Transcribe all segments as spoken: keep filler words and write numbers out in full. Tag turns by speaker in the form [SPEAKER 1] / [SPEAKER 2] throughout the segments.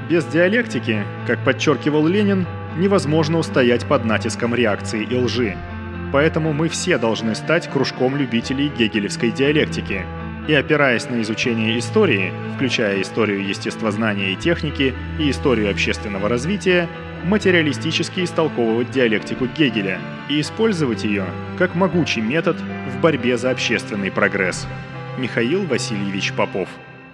[SPEAKER 1] Без диалектики, как подчеркивал Ленин, невозможно устоять под натиском реакции и лжи. Поэтому мы все должны стать кружком любителей гегелевской диалектики и, опираясь на изучение истории, включая историю естествознания и техники и историю общественного развития, материалистически истолковывать диалектику Гегеля и использовать ее как могучий метод в борьбе за общественный прогресс. Михаил Васильевич Попов.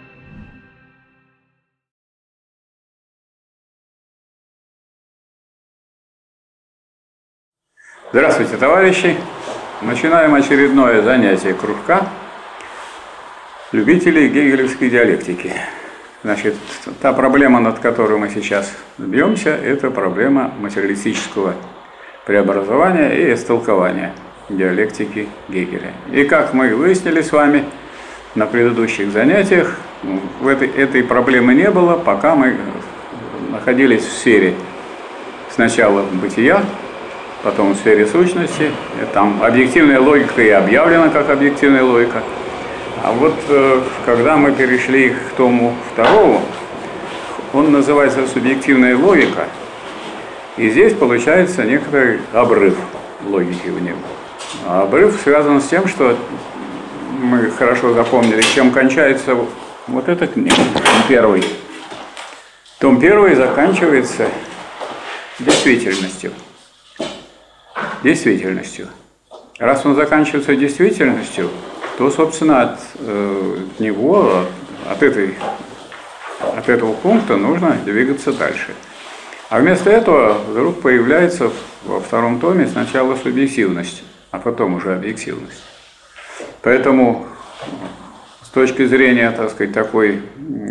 [SPEAKER 2] Здравствуйте, товарищи! Начинаем очередное занятие кружка любителей гегелевской диалектики. Значит, та проблема, над которой мы сейчас бьемся, это проблема материалистического преобразования и истолкования диалектики Гегеля. И как мы выяснили с вами на предыдущих занятиях, в этой, этой проблемы не было, пока мы находились в сфере сначала бытия, потом в сфере сущности. Там объективная логика и объявлена как объективная логика. А вот когда мы перешли к тому второму, он называется субъективная логика. И здесь получается некоторый обрыв логики в нем. А обрыв связан с тем, что мы хорошо запомнили, чем кончается вот эта книга, том первый. Том первый заканчивается действительностью. Действительностью. Раз он заканчивается действительностью, то, собственно, от э, него, от, этой, от этого пункта нужно двигаться дальше. А вместо этого вдруг появляется во втором томе сначала субъективность, а потом уже объективность. Поэтому с точки зрения, так сказать, такой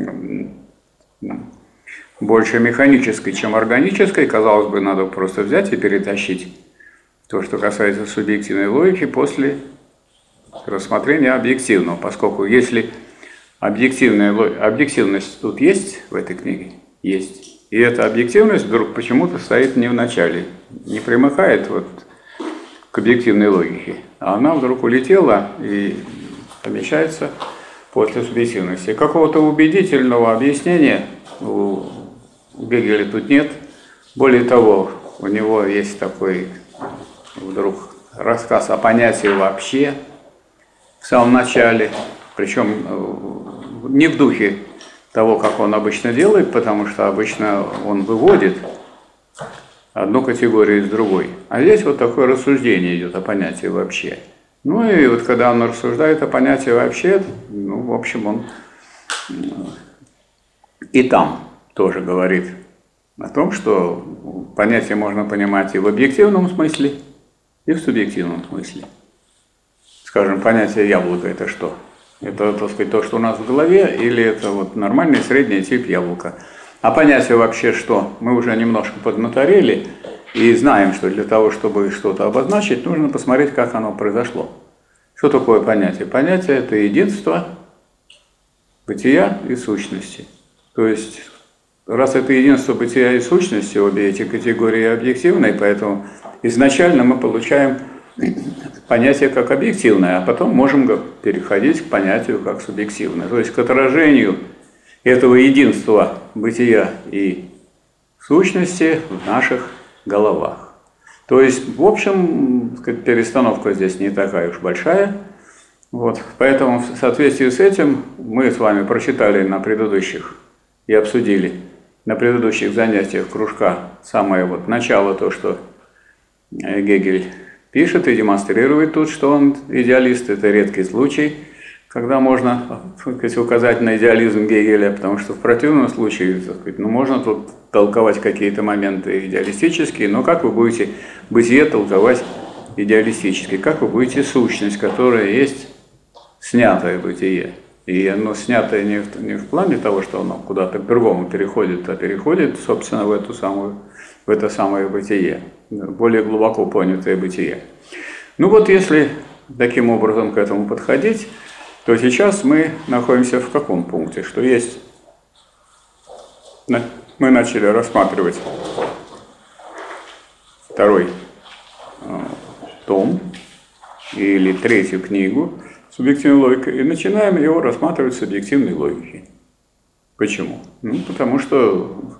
[SPEAKER 2] больше механической, чем органической, казалось бы, надо просто взять и перетащить то, что касается субъективной логики, после рассмотрения объективного, поскольку если объективная, объективность тут есть в этой книге, есть, и эта объективность вдруг почему-то стоит не в начале, не примыкает вот к объективной логике, а она вдруг улетела и помещается после субъективности. Какого-то убедительного объяснения у Гегеля тут нет. Более того, у него есть такой вдруг рассказ о понятии вообще в самом начале, причем не в духе того, как он обычно делает, потому что обычно он выводит одну категорию из другой. А здесь вот такое рассуждение идет о понятии вообще. Ну и вот когда он рассуждает о понятии вообще, ну, в общем, он и там тоже говорит о том, что понятие можно понимать и в объективном смысле, и в субъективном смысле. Скажем, понятие яблоко – это что? Это, так сказать, то, что у нас в голове, или это вот нормальный средний тип яблока? А понятие вообще что? Мы уже немножко поднаторели и знаем, что для того, чтобы что-то обозначить, нужно посмотреть, как оно произошло. Что такое понятие? Понятие – это единство бытия и сущности. То есть, раз это единство бытия и сущности, обе эти категории объективные, поэтому изначально мы получаем понятие как объективное, а потом можем переходить к понятию как субъективное. То есть к отражению этого единства бытия и сущности в наших головах. То есть, в общем, перестановка здесь не такая уж большая. Вот. Поэтому в соответствии с этим мы с вами прочитали на предыдущих и обсудили на предыдущих занятиях кружка самое вот начало, то, что Гегель пишет и демонстрирует тут, что он идеалист. Это редкий случай, когда можно, так сказать, указать на идеализм Гегеля, потому что в противном случае, так сказать, ну, можно тут толковать какие-то моменты идеалистические, но как вы будете бытие толковать идеалистически? Как вы будете сущность, которая есть снятое бытие? И оно снятое не в, не в плане того, что оно куда-то к другому переходит, а переходит, собственно, в, эту самую, в это самое бытие, более глубоко понятое бытие. Ну вот если таким образом к этому подходить, то сейчас мы находимся в каком пункте? Что есть, мы начали рассматривать второй том или третью книгу субъективной логики, и начинаем его рассматривать с объективной логики. Почему? Ну, потому что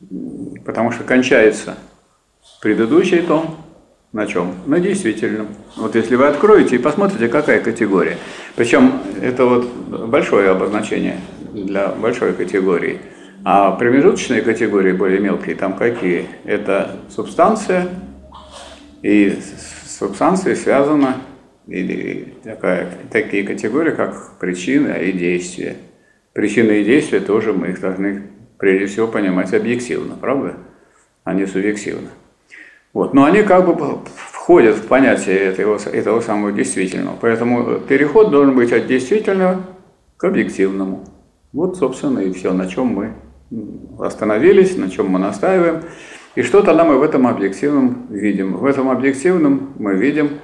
[SPEAKER 2] Потому что кончается предыдущий том на чем? На действительном. Вот если вы откроете и посмотрите, какая категория. Причем это вот большое обозначение для большой категории. А промежуточные категории, более мелкие, там какие? Это субстанция, и с субстанцией связана или такая, такие категории, как причины и действия. Причины и действия тоже мы их должны прежде всего понимать объективно, правда? А не субъективно. Вот. Но они как бы входят в понятие этого, этого самого действительного. Поэтому переход должен быть от действительного к объективному. Вот, собственно, и все, на чем мы остановились, на чем мы настаиваем. И что тогда мы в этом объективном видим? В этом объективном мы видим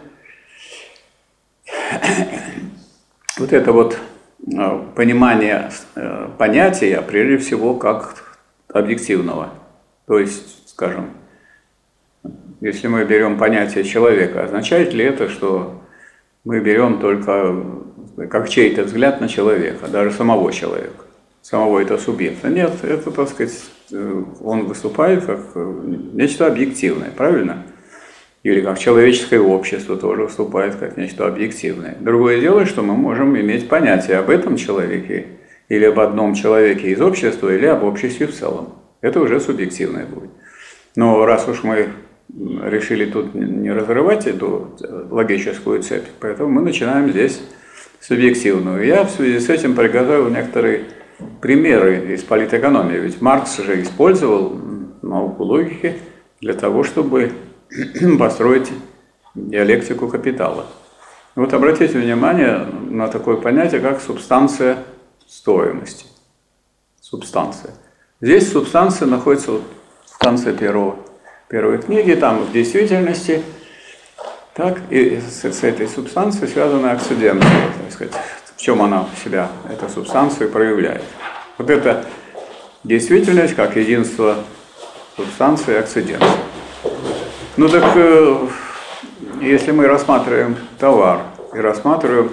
[SPEAKER 2] вот это вот понимание понятия, прежде всего, как объективного. То есть, скажем, если мы берем понятие человека, означает ли это, что мы берем только как чей-то взгляд на человека, даже самого человека, самого этого субъекта? Нет, это, так сказать, он выступает как нечто объективное, правильно? Или как человеческое общество тоже выступает как нечто объективное. Другое дело, что мы можем иметь понятие об этом человеке, или об одном человеке из общества, или об обществе в целом. Это уже субъективное будет. Но раз уж мы решили тут не разрывать эту логическую цепь, поэтому мы начинаем здесь субъективную. Я в связи с этим приготовил некоторые примеры из политэкономии. Ведь Маркс же использовал науку логики для того, чтобы построить диалектику капитала. Вот обратите внимание на такое понятие, как субстанция стоимости. Субстанция. Здесь субстанция находится вот в конце первого первой книги, там в действительности, так, и с, с этой субстанцией связаны акциденты, так сказать, в чем она себя, эта субстанция, проявляет. Вот это действительность как единство субстанции и акцидента. Ну так, если мы рассматриваем товар и рассматриваем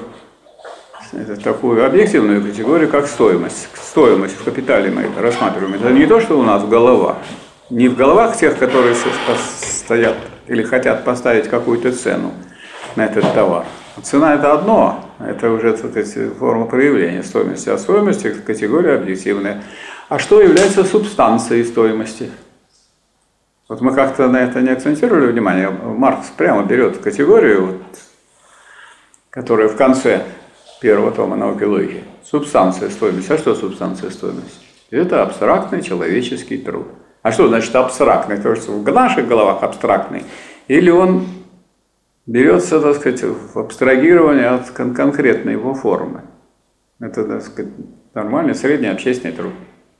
[SPEAKER 2] такую объективную категорию, как стоимость, стоимость в капитале мы это рассматриваем, это не то, что у нас в головах, не в головах тех, которые стоят или хотят поставить какую-то цену на этот товар. Цена – это одно, это уже вот эти формы проявления стоимости. А стоимость – это категория объективная. А что является субстанцией стоимости? Вот мы как-то на это не акцентировали внимание. Маркс прямо берет категорию, вот, которая в конце первого тома науки логики. Субстанция стоимости. А что субстанция стоимости? Это абстрактный человеческий труд. А что значит абстрактный? То, что в наших головах абстрактный. Или он берется, так сказать, в абстрагировании от кон- конкретной его формы. Это, так сказать, нормальный средний общественный труд.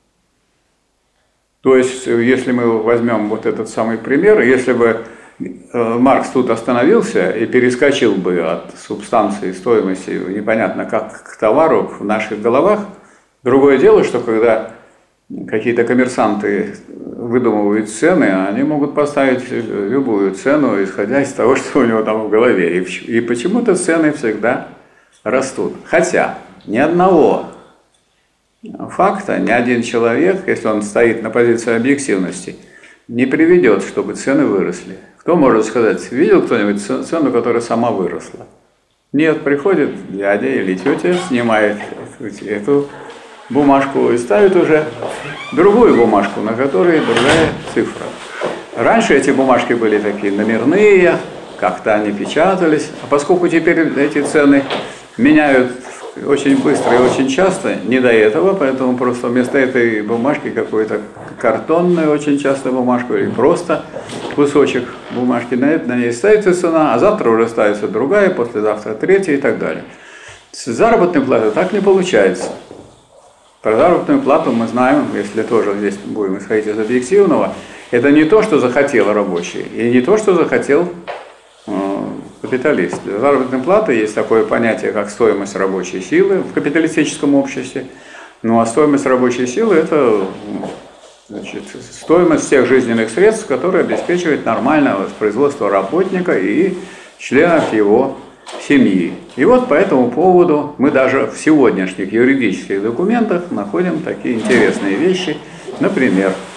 [SPEAKER 2] То есть, если мы возьмем вот этот самый пример, если бы Маркс тут остановился и перескочил бы от субстанции стоимости непонятно как к товару в наших головах, другое дело, что когда какие-то коммерсанты выдумывают цены, они могут поставить любую цену, исходя из того, что у него там в голове. И почему-то цены всегда растут. Хотя ни одного факта, ни один человек, если он стоит на позиции объективности, не приведет, чтобы цены выросли. Кто может сказать, видел кто-нибудь цену, которая сама выросла? Нет, приходит дядя или тетя, снимает эту бумажку и ставит уже другую бумажку, на которой другая цифра. Раньше эти бумажки были такие номерные, как-то они печатались, а поскольку теперь эти цены меняют очень быстро и очень часто, не до этого, поэтому просто вместо этой бумажки какую-то картонную очень часто бумажку или просто кусочек бумажки, на, на ней ставится цена, а завтра уже ставится другая, послезавтра третья и так далее. С заработной платой так не получается. Про заработную плату мы знаем, если тоже здесь будем исходить из объективного, это не то, что захотел рабочий, и не то, что захотел э, капиталист. Для заработной платы есть такое понятие, как стоимость рабочей силы в капиталистическом обществе. Ну а стоимость рабочей силы – это, значит, стоимость тех жизненных средств, которые обеспечивают нормальное воспроизводство работника и членов его семьи. И вот по этому поводу мы даже в сегодняшних юридических документах находим такие интересные вещи. Например,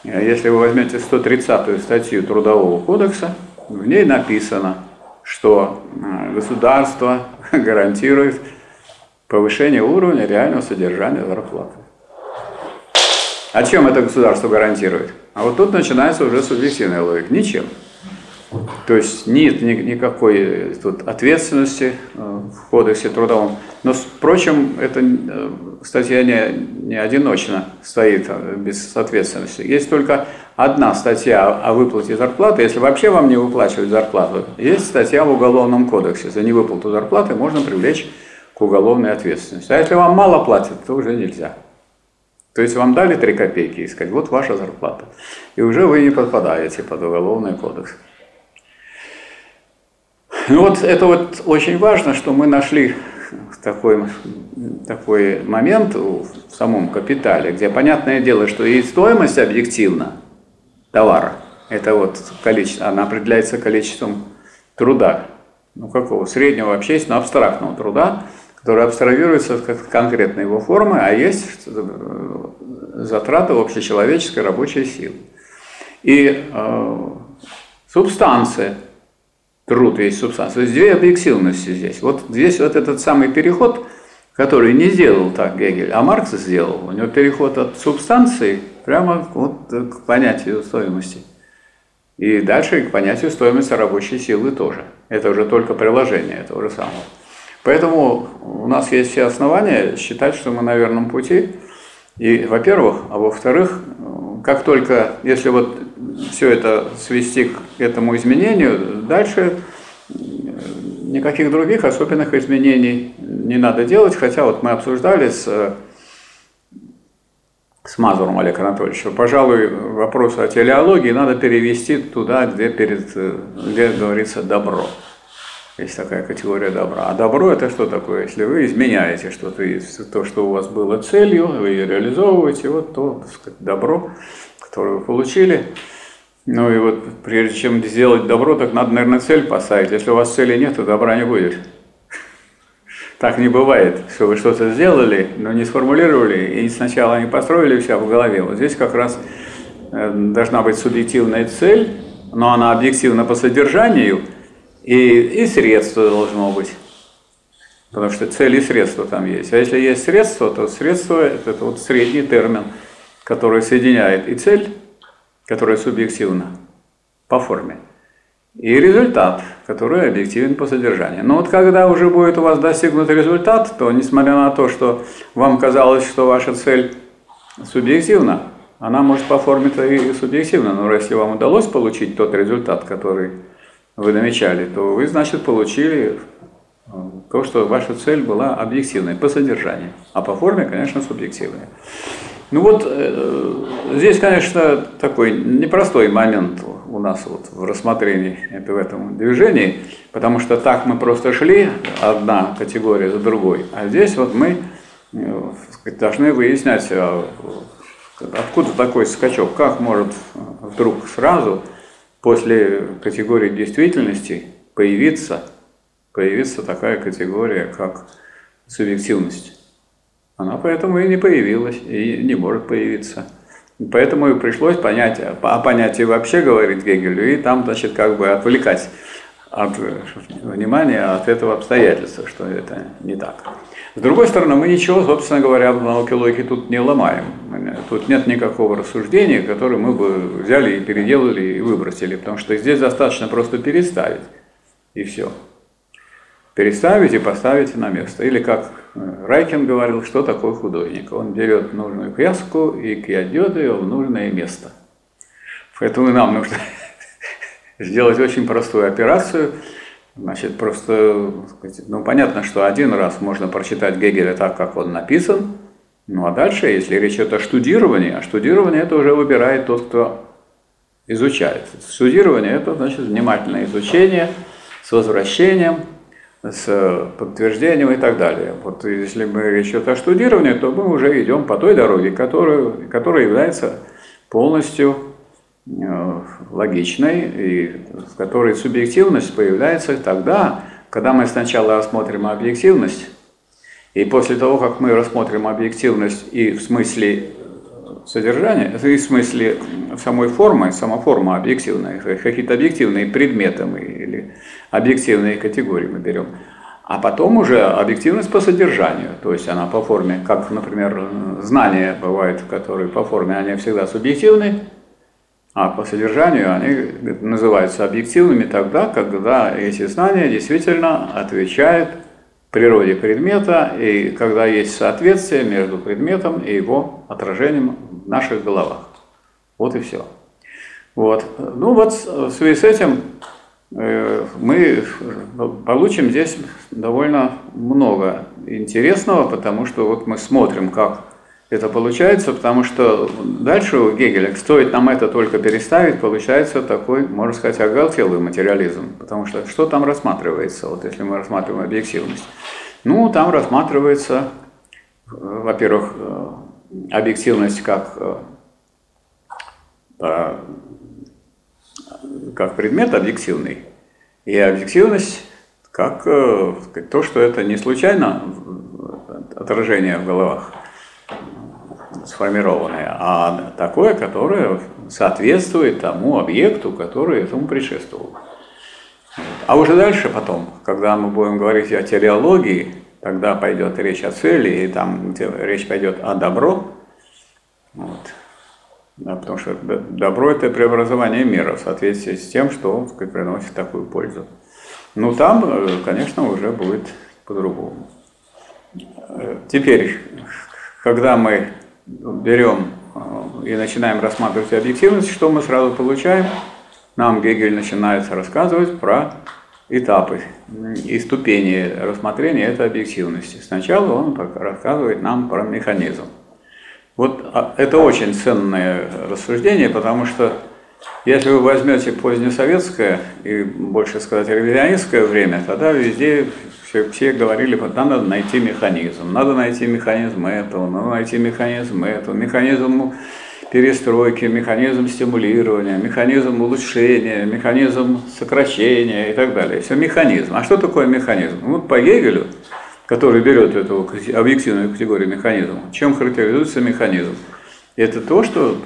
[SPEAKER 2] Если вы возьмете сто тридцатую статью Трудового кодекса, в ней написано, что государство гарантирует повышение уровня реального содержания зарплаты. А чем это государство гарантирует? А вот тут начинается уже субъективная логика. Ничем. То есть нет никакой тут ответственности в кодексе трудовом. Но, впрочем, эта статья не, не одиночно стоит без ответственности. Есть только одна статья о выплате зарплаты. Если вообще вам не выплачивают зарплату, есть статья в Уголовном кодексе. За невыплату зарплаты можно привлечь к уголовной ответственности. А если вам мало платят, то уже нельзя. То есть вам дали три копейки и сказать, вот ваша зарплата. И уже вы не подпадаете под Уголовный кодекс. Ну вот это вот очень важно, что мы нашли такой, такой момент в самом капитале, где понятное дело, что и стоимость объективна товара, это вот количество, она определяется количеством труда, ну какого, среднего общественного абстрактного труда, который абстрагируется от конкретной его формы, а есть затраты общечеловеческой рабочей силы. И э, субстанция, труд есть субстанция, то есть две объективности здесь. Вот здесь вот этот самый переход, который не сделал так Гегель, а Маркс сделал, у него переход от субстанции прямо вот к понятию стоимости. И дальше к понятию стоимости рабочей силы тоже. Это уже только приложение этого же самого. Поэтому у нас есть все основания считать, что мы на верном пути. И, во-первых, а во-вторых, как только, если вот все это свести к этому изменению, дальше никаких других особенных изменений не надо делать. Хотя вот мы обсуждали с, с Мазуром Олегом Анатольевичем, пожалуй, вопрос о телеологии надо перевести туда, где, перед, где говорится «добро». Есть такая категория добра. А добро – это что такое? Если вы изменяете что-то, то, что у вас было целью, вы ее реализовываете, вот то, так сказать, добро, которое вы получили. Ну и вот прежде чем сделать добро, так надо, наверное, цель поставить. Если у вас цели нет, то добра не будет. Так не бывает, что вы что-то сделали, но не сформулировали, и сначала не построили себя в голове. Вот здесь как раз должна быть субъективная цель, но она объективна по содержанию, И, и средство должно быть, потому что цель и средство там есть. А если есть средство, то средство – это, это вот средний термин, который соединяет и цель, которая субъективна по форме, и результат, который объективен по содержанию. Но вот когда уже будет у вас достигнут результат, то несмотря на то, что вам казалось, что ваша цель субъективна, она может по форме-то и субъективна, но если вам удалось получить тот результат, который вы намечали, то вы, значит, получили то, что ваша цель была объективной по содержанию, а по форме, конечно, субъективной. Ну вот здесь, конечно, такой непростой момент у нас вот в рассмотрении в этом движении, потому что так мы просто шли, одна категория за другой, а здесь вот мы должны выяснять, откуда такой скачок, как может вдруг сразу после категории действительности появиться, появится такая категория, как субъективность. Она поэтому и не появилась, и не может появиться. Поэтому и пришлось понять, о понятии вообще говорить Гегелю, и там, значит, как бы отвлекать от внимания от этого обстоятельства, что это не так. С другой стороны, мы ничего, собственно говоря, в науке логики тут не ломаем. Тут нет никакого рассуждения, которое мы бы взяли и переделали и выбросили, потому что здесь достаточно просто переставить, и все. Переставить и поставить на место. Или, как Райкин говорил, что такое художник. Он берет нужную краску и кладет ее в нужное место. Поэтому нам нужно сделать очень простую операцию. Значит, просто, ну, понятно, что один раз можно прочитать Гегеля так, как он написан, ну, а дальше, если речь идет о штудировании, а штудирование это уже выбирает тот, кто изучает. Штудирование это, значит, внимательное изучение с возвращением, с подтверждением и так далее. Вот если мы речь идет о штудировании, то мы уже идем по той дороге, которую, которая является полностью логичной, и в которой субъективность появляется тогда, когда мы сначала рассмотрим объективность, и после того, как мы рассмотрим объективность и в смысле содержания, это и в смысле самой формы, сама форма объективная, какие-то объективные предметы мы, или объективные категории мы берем. А потом уже объективность по содержанию, то есть она по форме, как, например, знания бывают, которые по форме, они всегда субъективны, а по содержанию они называются объективными тогда, когда эти знания действительно отвечают природе предмета, и когда есть соответствие между предметом и его отражением в наших головах. Вот и все. Вот. Ну вот в связи с этим мы получим здесь довольно много интересного, потому что вот мы смотрим, как это получается, потому что дальше у Гегеля, стоит нам это только переставить, получается такой, можно сказать, оголтелый материализм, потому что что там рассматривается, вот если мы рассматриваем объективность? Ну, там рассматривается, во-первых, объективность как, как предмет объективный, и объективность как то, что это не случайно отражение в головах сформированное, а такое, которое соответствует тому объекту, который этому предшествовал. А уже дальше потом, когда мы будем говорить о телеологии, тогда пойдет речь о цели, и там, где речь пойдет о добро, вот. Да, потому что добро – это преобразование мира в соответствии с тем, что приносит такую пользу. Ну, там, конечно, уже будет по-другому. Теперь, когда мы берем и начинаем рассматривать объективность, что мы сразу получаем? Нам Гегель начинает рассказывать про этапы и ступени рассмотрения этой объективности. Сначала он рассказывает нам про механизм. Вот это очень ценное рассуждение, потому что если вы возьмете позднесоветское и, больше сказать, ревизионистское время, тогда везде все, все говорили, что надо найти механизм, надо найти механизм этого, надо найти механизм этого, механизм перестройки, механизм стимулирования, механизм улучшения, механизм сокращения и так далее. Все механизм. А что такое механизм? Вот по Гегелю, который берет эту объективную категорию механизма, чем характеризуется механизм? Это то, что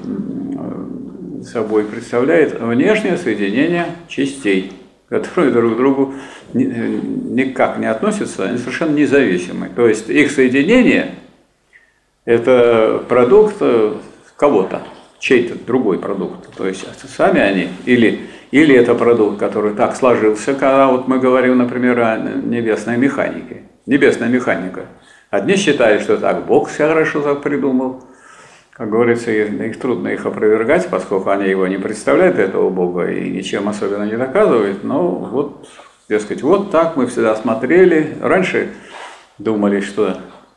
[SPEAKER 2] собой представляет внешнее соединение частей, которые друг к другу никак не относятся, они совершенно независимы. То есть их соединение – это продукт кого-то, чей-то другой продукт. То есть сами они, или, или это продукт, который так сложился, когда вот мы говорим, например, о небесной механике. Небесная механика. Одни считают, что так Бог все хорошо так придумал. Как говорится, их трудно их опровергать, поскольку они его не представляют, этого Бога, и ничем особенно не доказывают. Но вот, дескать, вот так мы всегда смотрели. Раньше думали, что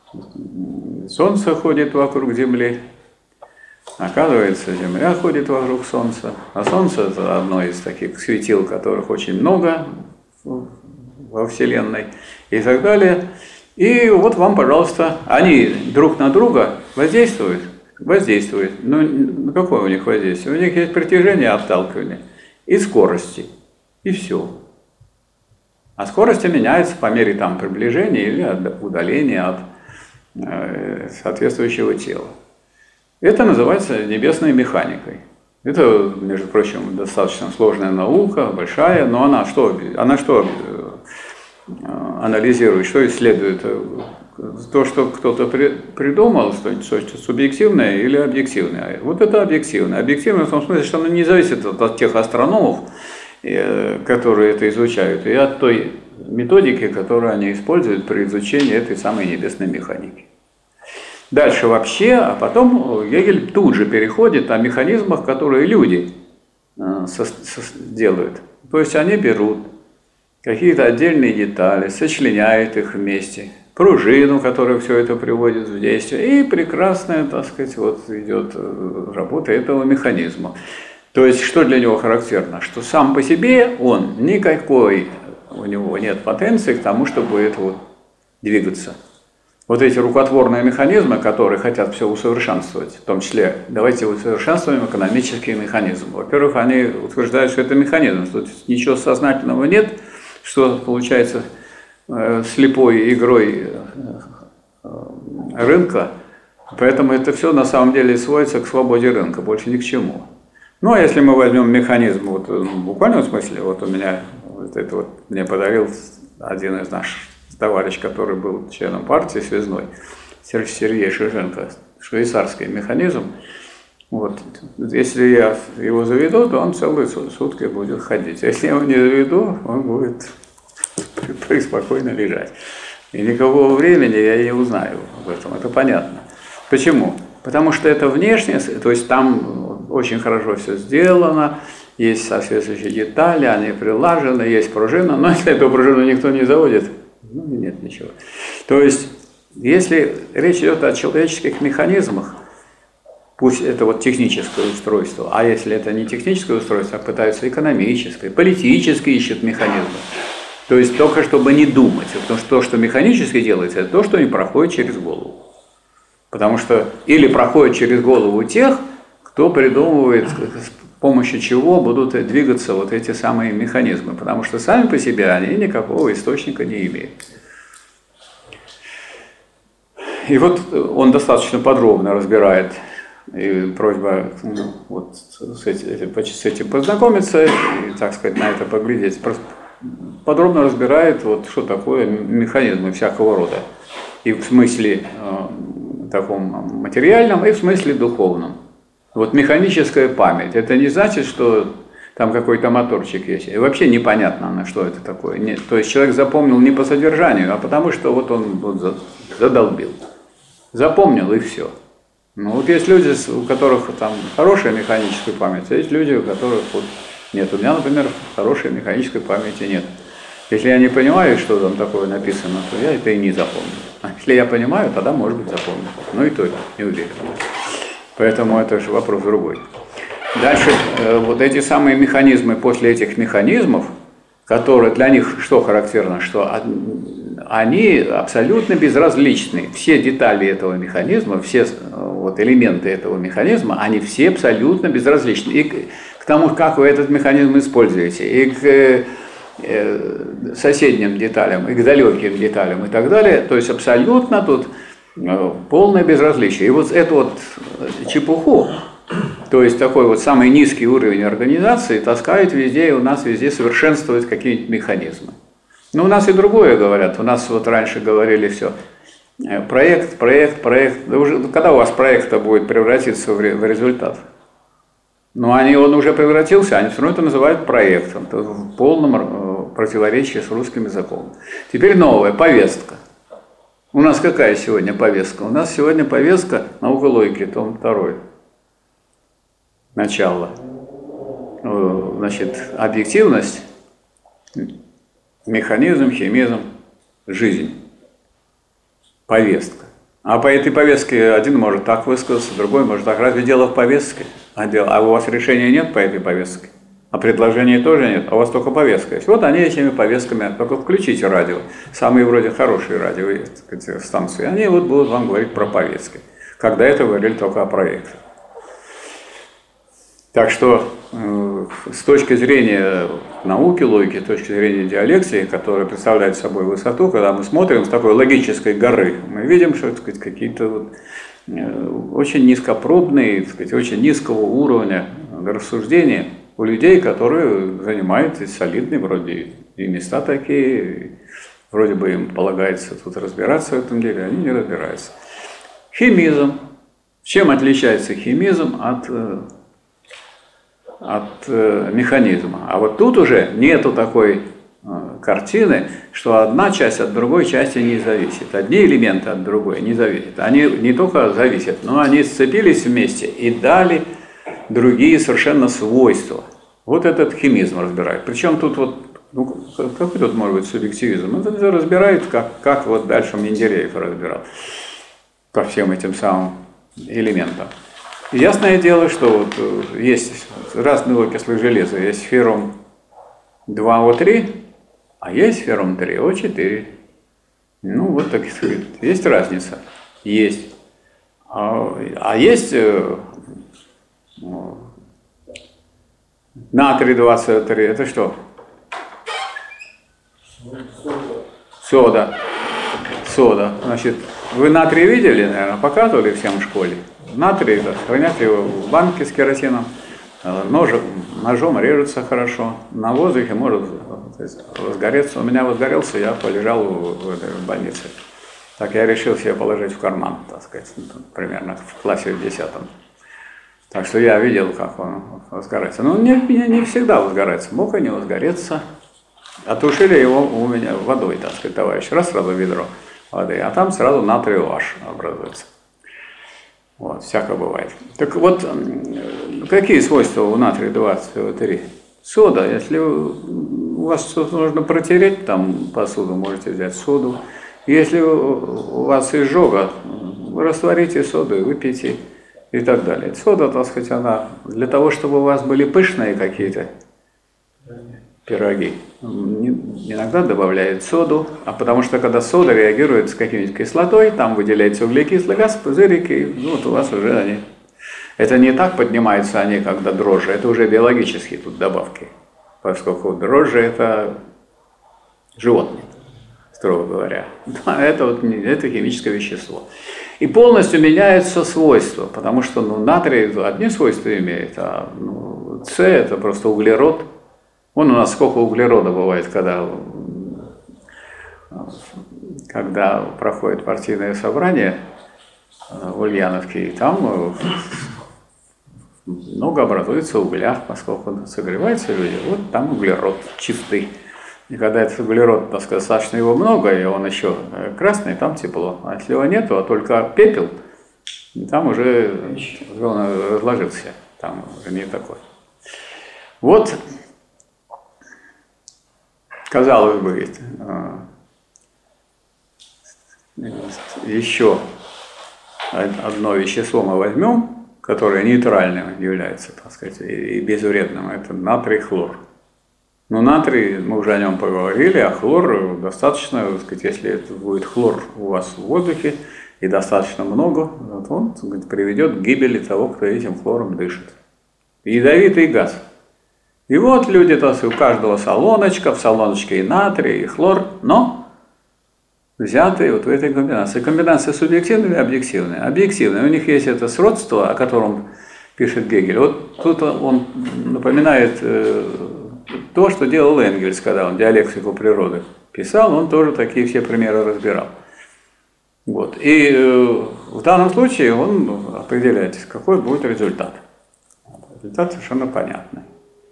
[SPEAKER 2] Солнце ходит вокруг Земли. Оказывается, Земля ходит вокруг Солнца. А Солнце – это одно из таких светил, которых очень много во Вселенной и так далее. И вот вам, пожалуйста, они друг на друга воздействуют. Воздействуют. Ну, какое у них воздействие? У них есть притяжение, отталкивание и скорости. И все. А скорости меняются по мере там, приближения или удаления от э, соответствующего тела. Это называется небесной механикой. Это, между прочим, достаточно сложная наука, большая, но она что, она что анализирует, что исследует? То, что кто-то при, придумал, что-нибудь субъективное или объективное. Вот это объективное. Объективное в том смысле, что оно не зависит от, от тех астрономов, которые это изучают, и от той методики, которую они используют при изучении этой самой небесной механики. Дальше вообще, а потом Гегель тут же переходит о механизмах, которые люди со, со, делают. То есть они берут какие-то отдельные детали, сочленяют их вместе, пружину, которая все это приводит в действие, и прекрасная, так сказать, вот идет работа этого механизма. То есть, что для него характерно? Что сам по себе он никакой, у него нет потенции к тому, чтобы это вот двигаться. Вот эти рукотворные механизмы, которые хотят все усовершенствовать, в том числе, давайте усовершенствуем экономический механизм. Во-первых, они утверждают, что это механизм, что ничего сознательного нет, что получается слепой игрой рынка Поэтому это все на самом деле сводится к свободе рынка, больше ни к чему. Ну, а если мы возьмем механизм вот, в буквальном смысле, вот у меня вот это вот мне подарил один из наших товарищей, который был членом партии связной, Сергей Шишенко, швейцарский механизм. Вот. Если я его заведу, то он целые сутки будет ходить. А если я его не заведу, он будет преспокойно лежать. И никакого времени я не узнаю об этом, это понятно. Почему? Потому что это внешне, то есть там очень хорошо все сделано, есть соответствующие детали, они прилажены, есть пружина, но если эту пружину никто не заводит, ну нет ничего. То есть, если речь идет о человеческих механизмах, пусть это вот техническое устройство, а если это не техническое устройство, а пытаются экономическое, политически ищут механизмы. То есть только чтобы не думать, потому что то, что механически делается, это то, что не проходит через голову. Потому что или проходит через голову тех, кто придумывает, с помощью чего будут двигаться вот эти самые механизмы, потому что сами по себе они никакого источника не имеют. И вот он достаточно подробно разбирает, и просьба ну, вот с этим, с этим познакомиться и, так сказать, на это поглядеть. Подробно разбирает, вот, что такое механизмы всякого рода. И в смысле э, таком материальном, и в смысле духовном. Вот механическая память, это не значит, что там какой-то моторчик есть. И вообще непонятно, на что это такое. Нет, то есть человек запомнил не по содержанию, а потому что вот он вот задолбил. Запомнил и все. Ну вот есть люди, у которых там хорошая механическая память, а есть люди, у которых вот нет. У меня, например, хорошей механической памяти нет. Если я не понимаю, что там такое написано, то я это и не запомню. А если я понимаю, тогда, может быть, запомню. Ну и то не уверен. Поэтому это же вопрос другой. Дальше, э, вот эти самые механизмы, после этих механизмов, которые для них что характерно, что они абсолютно безразличны. Все детали этого механизма, все вот, элементы этого механизма, они все абсолютно безразличны. И к тому, как вы этот механизм используете, и к э, соседним деталям, и к далеким деталям и так далее. То есть абсолютно тут полное безразличие. И вот эту вот чепуху, то есть такой вот самый низкий уровень организации, таскают везде, и у нас везде совершенствуют какие-нибудь механизмы. Но у нас и другое говорят. У нас вот раньше говорили все. Проект, проект, проект. Да уже, когда у вас проект-то будет превратиться в результат? Ну, они, он уже превратился, они все равно это называют проектом. Это в полном противоречии с русским языком. Теперь новая повестка. У нас какая сегодня повестка? У нас сегодня повестка «Наука логики», том второй. Начало. Значит, объективность, механизм, химизм, жизнь. Повестка. А по этой повестке один может так высказаться, другой может так. Разве дело в повестке? А, дело, а у вас решения нет по этой повестке? А предложений тоже нет, а у вас только повестка есть. Вот они этими повестками, только включите радио, самые вроде хорошие радиостанции, они вот будут вам говорить про повестки. Когда это говорили только о проектах. Так что э, с точки зрения науки, логики, с точки зрения диалектики, которая представляет собой высоту, когда мы смотрим с такой логической горы, мы видим, что сказать, какие-то вот, э, очень низкопробные, сказать, очень низкого уровня рассуждения у людей, которые занимают солидные вроде и места такие, вроде бы им полагается тут разбираться в этом деле, они не разбираются. Химизм. Чем отличается химизм от, от механизма? А вот тут уже нету такой картины, что одна часть от другой части не зависит. Одни элементы от другой не зависят. Они не только зависят, но они сцепились вместе и дали другие совершенно свойства. Вот этот химизм разбирает. Причем тут вот, ну, какой тут может быть субъективизм? Это разбирает, как, как вот дальше Менделеев разбирал по всем этим самым элементам. И ясное дело, что вот есть разные окислы железа. Есть феррум два о три, а есть феррум три о четыре. Ну, вот так сказать, есть разница. Есть. А, а есть натрий двадцать о три, это что? Сода. Сода. Значит, Вы натрий видели, наверное, показывали всем в школе. Натрий, да, хранят его в банке с керосином, ножом, ножом режется хорошо, на воздухе может возгореться. У меня возгорелся, я полежал в, в, в больнице. Так я решил себе положить в карман, так сказать, примерно в классе в десятом. Так что я видел, как он возгорается. Но не, не, не всегда возгорается, мог и не возгореться. Отушили его у меня водой, так сказать, товарищ, раз сразу ведро воды, а там сразу натриевый ваш образуется. Вот, всякое бывает. Так вот, какие свойства у натрия двадцать три? Сода, если у вас нужно протереть там посуду, можете взять соду. Если у вас изжога, вы растворите соду и выпейте и так далее. Сода, так сказать, она для того, чтобы у вас были пышные какие-то пироги, иногда добавляют соду, а потому что когда сода реагирует с какой-нибудь кислотой, там выделяется углекислый газ, пузырики, ну вот у вас уже они... Это не так поднимаются они, когда дрожжи, это уже биологические тут добавки, поскольку дрожжи это животные, строго говоря. Это, вот, это химическое вещество. И полностью меняются свойства, потому что ну, натрий одни свойства имеет, а ну, С это просто углерод. Вон у нас сколько углерода бывает, когда, когда проходит партийное собрание в Ульяновке, и там много образуется угля, поскольку согреваются люди, вот там углерод чистый. И когда этот углерод, так сказать, достаточно его много, и он еще красный, там тепло. А если его нету, а только пепел, там уже он разложился, там уже не такой. Вот, казалось бы, еще одно вещество мы возьмем, которое нейтральным является, так сказать, и безвредным, это натрий хлор. Но натрий, мы уже о нем поговорили, а хлор достаточно, так сказать, если это будет хлор у вас в воздухе и достаточно много, вот он, так сказать, приведет к гибели того, кто этим хлором дышит. Ядовитый газ. И вот люди, то есть у каждого салоночка, в салоночке и натрий, и хлор, но взятые вот в этой комбинации. Комбинация субъективная и объективная. Объективная, у них есть это сродство, о котором пишет Гегель. Вот тут он напоминает э, то, что делал Энгельс, когда он диалектику природы писал, он тоже такие все примеры разбирал. Вот. И э, в данном случае он определяет, какой будет результат. Результат совершенно понятный.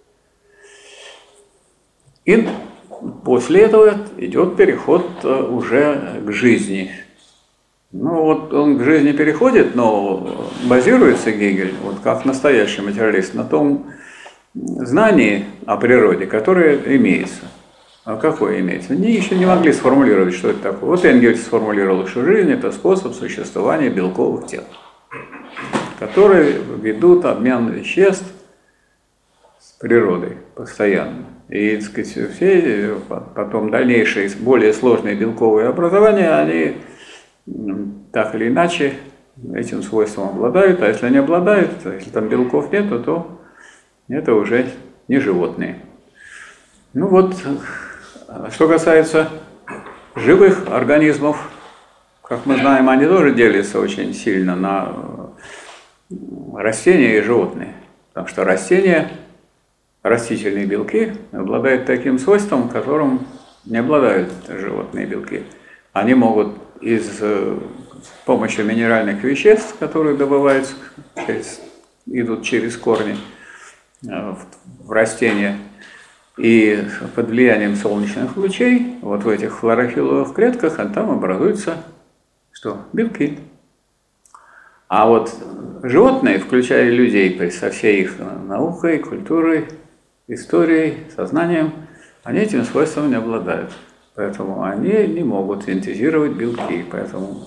[SPEAKER 2] И после этого идет переход уже к жизни. Ну вот он к жизни переходит, но базируется Гегель, вот как настоящий материалист, на том знании о природе, которое имеется. А какое имеется? Они еще не могли сформулировать, что это такое. Вот Энгельс сформулировал, что жизнь – это способ существования белковых тел, которые ведут обмен веществ с природой постоянно. И, так сказать, все потом дальнейшие, более сложные белковые образования, они так или иначе этим свойством обладают, а если не обладают, если там белков нет, то это уже не животные. Ну вот, что касается живых организмов, как мы знаем, они тоже делятся очень сильно на растения и животные, потому что растения, растительные белки обладают таким свойством, которым не обладают животные белки. Они могут из, с помощью минеральных веществ, которые добываются, через, идут через корни в, в растения, и под влиянием солнечных лучей, вот в этих хлорофилловых клетках, там образуются что? Белки. А вот животные, включая людей, со всей их наукой, культурой, историей, сознанием, они этим свойством не обладают. Поэтому они не могут синтезировать белки. Поэтому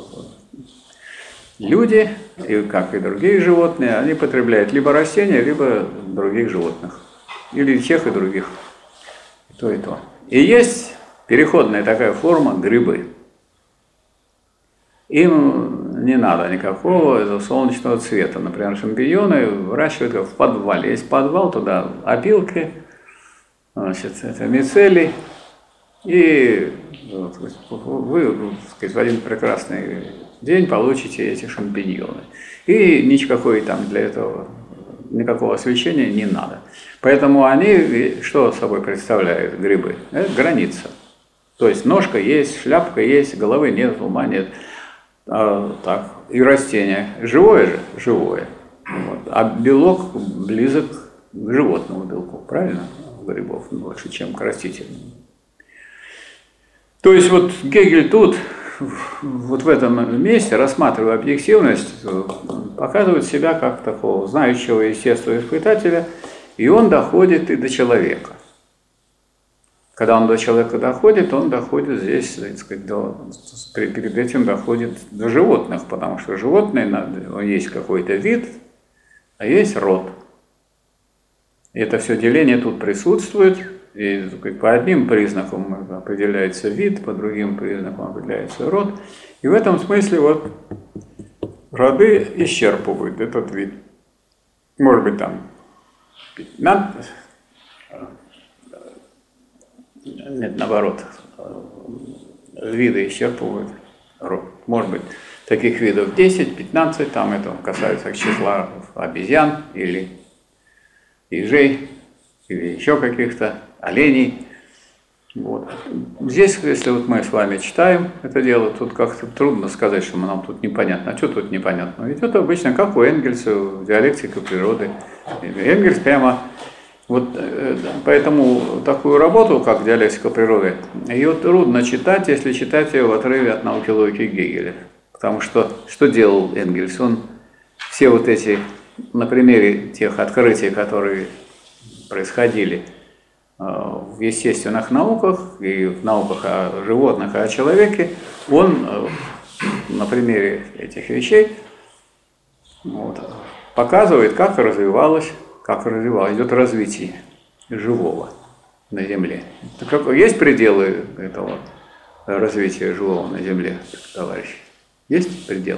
[SPEAKER 2] люди, и как и другие животные, они потребляют либо растения, либо других животных. Или тех и других. И то, и то. И есть переходная такая форма грибы. Им не надо никакого солнечного цвета. Например, шампиньоны выращивают в подвале. Есть подвал, туда опилки, значит, это мицелий, И вы, так сказать, в один прекрасный день получите эти шампиньоны. И никакой там для этого, никакого освещения не надо. Поэтому они что собой представляют, грибы? Это граница. То есть ножка есть, шляпка есть, головы нет, ума нет. А, так, и растение. Живое же? Живое. Вот. А белок близок к животному белку, правильно? У грибов больше, чем к растительному. То есть вот Гегель тут, вот в этом месте, рассматривая объективность, показывает себя как такого знающего естествоиспытателя, и он доходит и до человека. Когда он до человека доходит, он доходит здесь, так сказать, до, перед этим доходит до животных, потому что животные, есть какой-то вид, а есть род. И это все деление тут присутствует. И по одним признакам определяется вид, по другим признакам определяется род. И в этом смысле вот роды исчерпывают этот вид. Может быть, там пятнадцать, нет, наоборот, виды исчерпывают род. Может быть, таких видов десять-пятнадцать, там это касается числа обезьян или ежей, или еще каких-то оленей. Вот. Здесь, если вот мы с вами читаем это дело, тут как-то трудно сказать, что нам тут непонятно. А что тут непонятно? Ведь это обычно как у Энгельса, в диалектике природы. Энгельс прямо, вот поэтому такую работу, как диалектика природы, ее трудно читать, если читать ее в отрыве от науки логики Гегеля. Потому что, что делал Энгельс? Он все вот эти, на примере тех открытий, которые происходили в естественных науках и в науках о животных и о человеке, он на примере этих вещей вот, показывает, как развивалось, как развивалось, идет развитие живого на Земле. Есть пределы этого развития живого на Земле, товарищи? Есть пределы?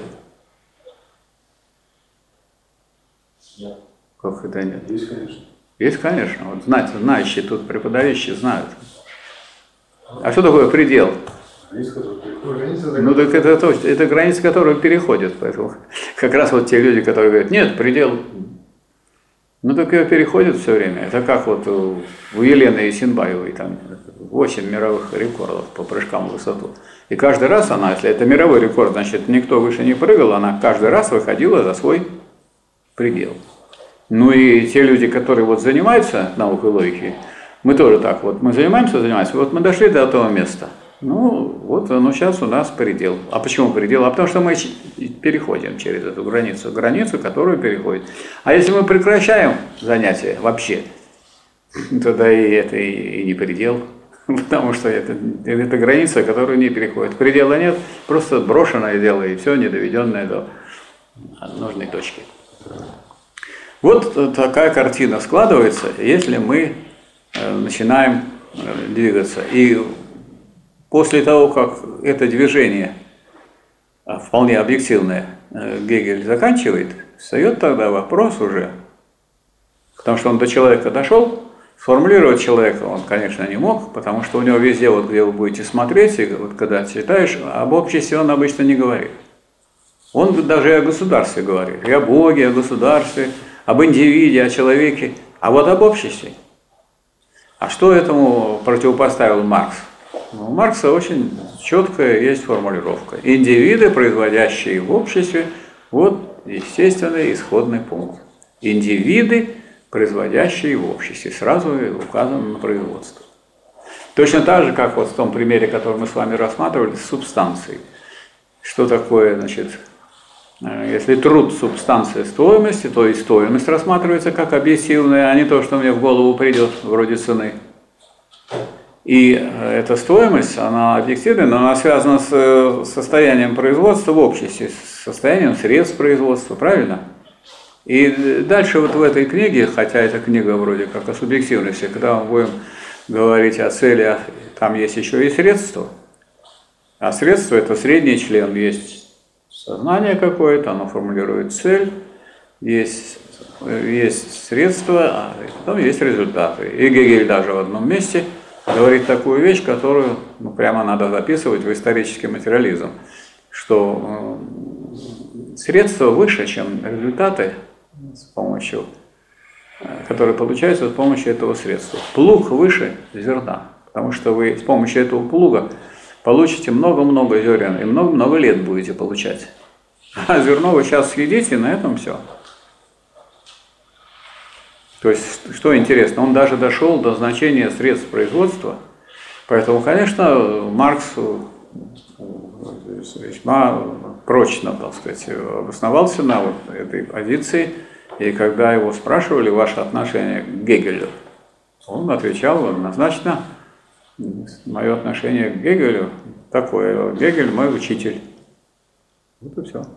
[SPEAKER 3] Нет.
[SPEAKER 2] Как это нет?
[SPEAKER 3] Есть, конечно.
[SPEAKER 2] Есть, конечно. Вот знать, знающие тут преподающие знают. А что такое предел?
[SPEAKER 3] Граница, которая
[SPEAKER 2] Ну так это точно, это граница, которую переходит. Поэтому как раз вот те люди, которые говорят, нет, предел, ну так ее переходят все время. Это как вот у Елены Исенбаевой, там восемь мировых рекордов по прыжкам в высоту. И каждый раз она, если это мировой рекорд, значит никто выше не прыгал, она каждый раз выходила за свой предел. Ну и те люди, которые вот занимаются наукой логики, мы тоже так вот, мы занимаемся, занимаемся, вот мы дошли до этого места. Ну, вот ну, сейчас у нас предел. А почему предел? А потому что мы переходим через эту границу, границу, которую переходит. А если мы прекращаем занятия вообще, тогда и это и, и не предел, потому что это, это граница, которую не переходит. Предела нет, просто брошенное дело, и все недоведенное до нужной точки. Вот такая картина складывается, если мы начинаем двигаться. И после того, как это движение вполне объективное Гегель заканчивает, встает тогда вопрос уже, потому что он до человека дошел, сформулировать человека он, конечно, не мог, потому что у него везде, вот, где вы будете смотреть, и вот когда читаешь, об обществе он обычно не говорит. Он даже и о государстве говорит, и о Боге, о государстве, об индивиде, о человеке, а вот об обществе. А что этому противопоставил Маркс? Ну, у Маркса очень четкая есть формулировка. Индивиды, производящие в обществе, вот естественный исходный пункт. Индивиды, производящие в обществе. Сразу указано на производство. Точно так же, как вот в том примере, который мы с вами рассматривали, с субстанцией. Что такое, значит, если труд, субстанция, стоимости, то и стоимость рассматривается как объективная, а не то, что мне в голову придет, вроде цены. И эта стоимость, она объективная, но она связана с состоянием производства в обществе, с состоянием средств производства, правильно? И дальше вот в этой книге, хотя эта книга вроде как о субъективности, когда мы будем говорить о цели, там есть еще и средства. А средство – это средний член, есть сознание какое-то, оно формулирует цель, есть, есть средства, а потом есть результаты. И Гегель даже в одном месте говорит такую вещь, которую ну, прямо надо записывать в исторический материализм, что э, средства выше, чем результаты, с помощью, э, которые получаются с помощью этого средства. Плуг выше зерна, потому что вы с помощью этого плуга получите много-много зерен и много-много лет будете получать. А зерно вы сейчас съедите, и на этом все. То есть, что интересно, он даже дошел до значения средств производства. Поэтому, конечно, Маркс весьма прочно, так сказать, обосновался на вот этой позиции. И когда его спрашивали ваше отношение к Гегелю, он отвечал однозначно: мое отношение к Гегелю такое. Гегель мой учитель. Вот и все.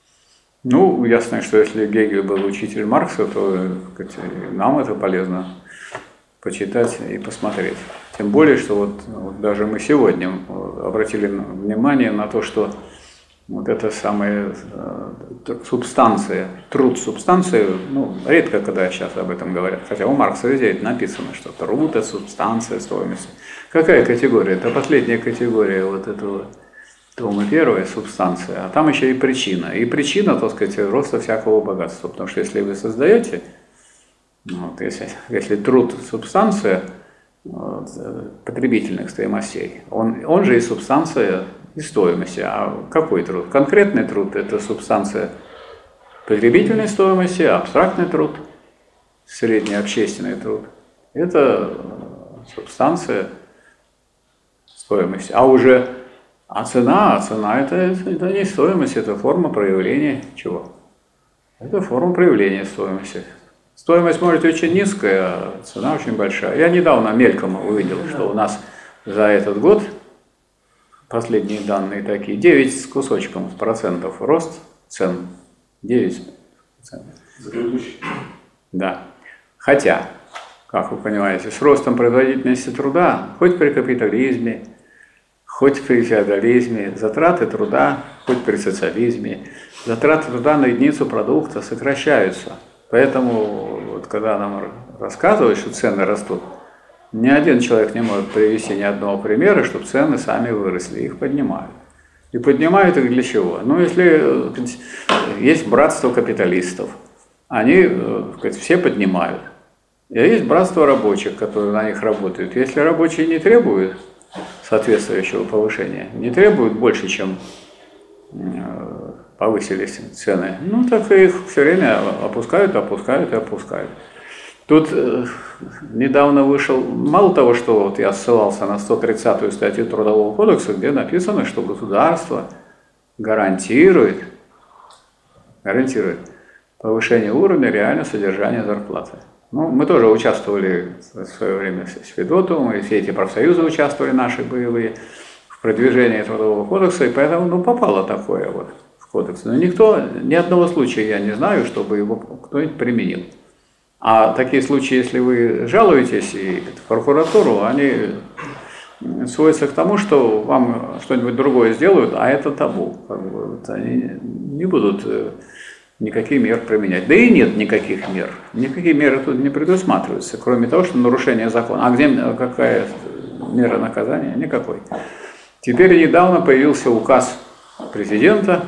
[SPEAKER 2] Ну, ясно, что если Гегель был учитель Маркса, то сказать, нам это полезно почитать и посмотреть. Тем более, что вот, вот даже мы сегодня обратили внимание на то, что вот эта самая э, субстанция, труд субстанции, ну, редко когда сейчас об этом говорят, хотя у Маркса везде это написано, что труд – это субстанция стоимости. Какая категория? Это последняя категория вот этого тома первая, субстанция, а там еще и причина. И причина, так сказать, роста всякого богатства, потому что если вы создаете, вот, если, если труд – субстанция вот, потребительных стоимостей, он, он же и субстанция и стоимости. А какой труд? Конкретный труд – это субстанция потребительной стоимости, абстрактный труд, среднеобщественный труд – это субстанция стоимости. А уже а цена, а цена это, это не стоимость, это форма проявления чего? Это форма проявления стоимости. Стоимость может быть очень низкая, а цена очень большая. Я недавно мельком увидел, что у нас за этот год, последние данные такие, девять с кусочком процентов рост цен. девять процентов.
[SPEAKER 3] За предыдущий.
[SPEAKER 2] Да. Хотя, как вы понимаете, с ростом производительности труда, хоть при капитализме, хоть при феодализме, затраты труда, хоть при социализме, затраты труда на единицу продукта сокращаются. Поэтому, вот, когда нам рассказывают, что цены растут, ни один человек не может привести ни одного примера, чтобы цены сами выросли, их поднимают. И поднимают их для чего? Ну, если есть братство капиталистов, они, так сказать, все поднимают. И есть братство рабочих, которые на них работают. Если рабочие не требуют соответствующего повышения, не требуют больше, чем повысились цены, ну так и их все время опускают, опускают и опускают. Тут э, недавно вышел, мало того, что вот я ссылался на сто тридцатую статью Трудового кодекса, где написано, что государство гарантирует, гарантирует повышение уровня реального содержания зарплаты. Ну, мы тоже участвовали в свое время с Федотовым, и все эти профсоюзы участвовали, наши боевые, в продвижении Трудового кодекса, и поэтому ну, попало такое вот в кодекс. Но никто, ни одного случая я не знаю, чтобы его кто-нибудь применил. А такие случаи, если вы жалуетесь и в прокуратуру, они сводятся к тому, что вам что-нибудь другое сделают, а это табу. Как бы, вот они не будут никаких мер применять. Да и нет никаких мер. Никакие меры тут не предусматриваются, кроме того, что нарушение закона. А где какая мера наказания? Никакой. Теперь недавно появился указ президента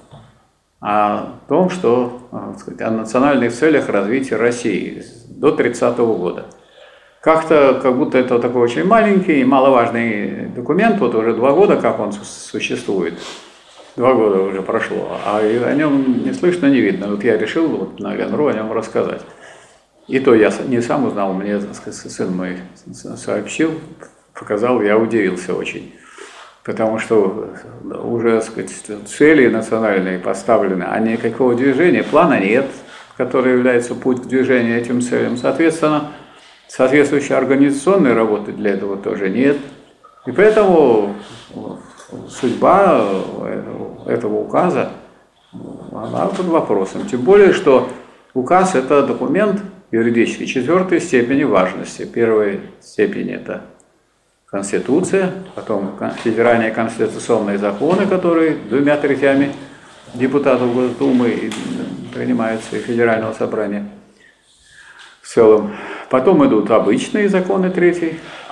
[SPEAKER 2] о том, что, так сказать, о национальных целях развития России до тридцатого года. Как-то, как будто это такой очень маленький и маловажный документ, вот уже два года, как он существует. Два года уже прошло, а о нем не слышно, не видно. Вот я решил вот на Ленру о нем рассказать. И то я не сам узнал, мне, так сказать, сын мой сообщил, показал, я удивился очень. Потому что уже, так сказать, цели национальные поставлены, а никакого движения, плана нет, который является путь к движению этим целям. Соответственно, соответствующей организационной работы для этого тоже нет. И поэтому судьба этого указа, она под вопросом. Тем более, что указ – это документ юридический четвертой степени важности. Первой степени – это Конституция, потом федеральные конституционные законы, которые двумя третями депутатов Госдумы принимаются и Федерального собрания в целом. Потом идут обычные законы третьей,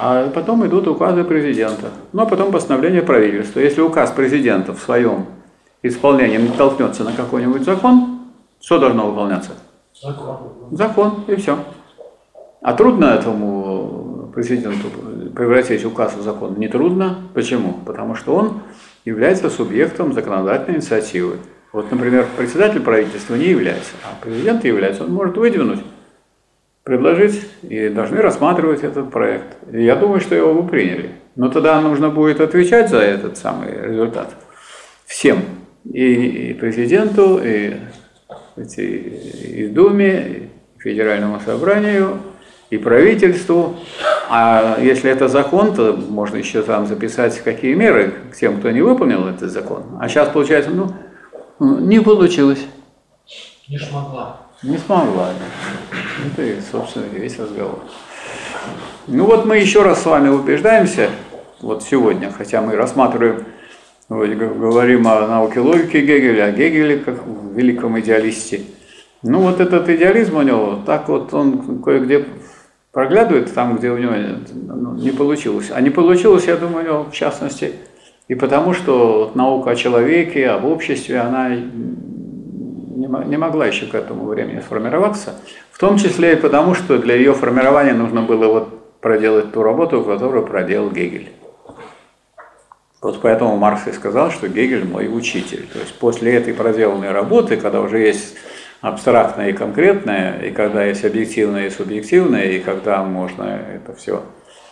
[SPEAKER 2] А потом идут указы президента. Ну, а потом постановление правительства. Если указ президента в своем исполнении натолкнется на какой-нибудь закон, что должно выполняться?
[SPEAKER 3] Закон.
[SPEAKER 2] Закон, и все. А трудно этому президенту превратить указ в закон? Не трудно. Почему? Потому что он является субъектом законодательной инициативы. Вот, например, председатель правительства не является, а президент является. Он может выдвинуть, предложить, и должны рассматривать этот проект. И я думаю, что его бы приняли. Но тогда нужно будет отвечать за этот самый результат всем. И, и президенту, и, и, и Думе, и Федеральному собранию, и правительству. А если это закон, то можно еще там записать, какие меры к тем, кто не выполнил этот закон. А сейчас получается, ну, не получилось.
[SPEAKER 3] Не смогла.
[SPEAKER 2] Не смогла. Это, и, собственно, весь разговор. Ну вот мы еще раз с вами убеждаемся, вот сегодня, хотя мы рассматриваем, говорим о науке логики Гегеля, о Гегеле как великом идеалисте. Ну вот этот идеализм у него, так вот он кое-где проглядывает, там, где у него не получилось. А не получилось, я думаю, у него в частности, и потому что вот наука о человеке, об обществе, она не могла еще к этому времени сформироваться, в том числе и потому, что для ее формирования нужно было вот проделать ту работу, которую проделал Гегель. Вот поэтому Маркс и сказал, что Гегель мой учитель. То есть после этой проделанной работы, когда уже есть абстрактное и конкретное, и когда есть объективное и субъективное, и когда можно это все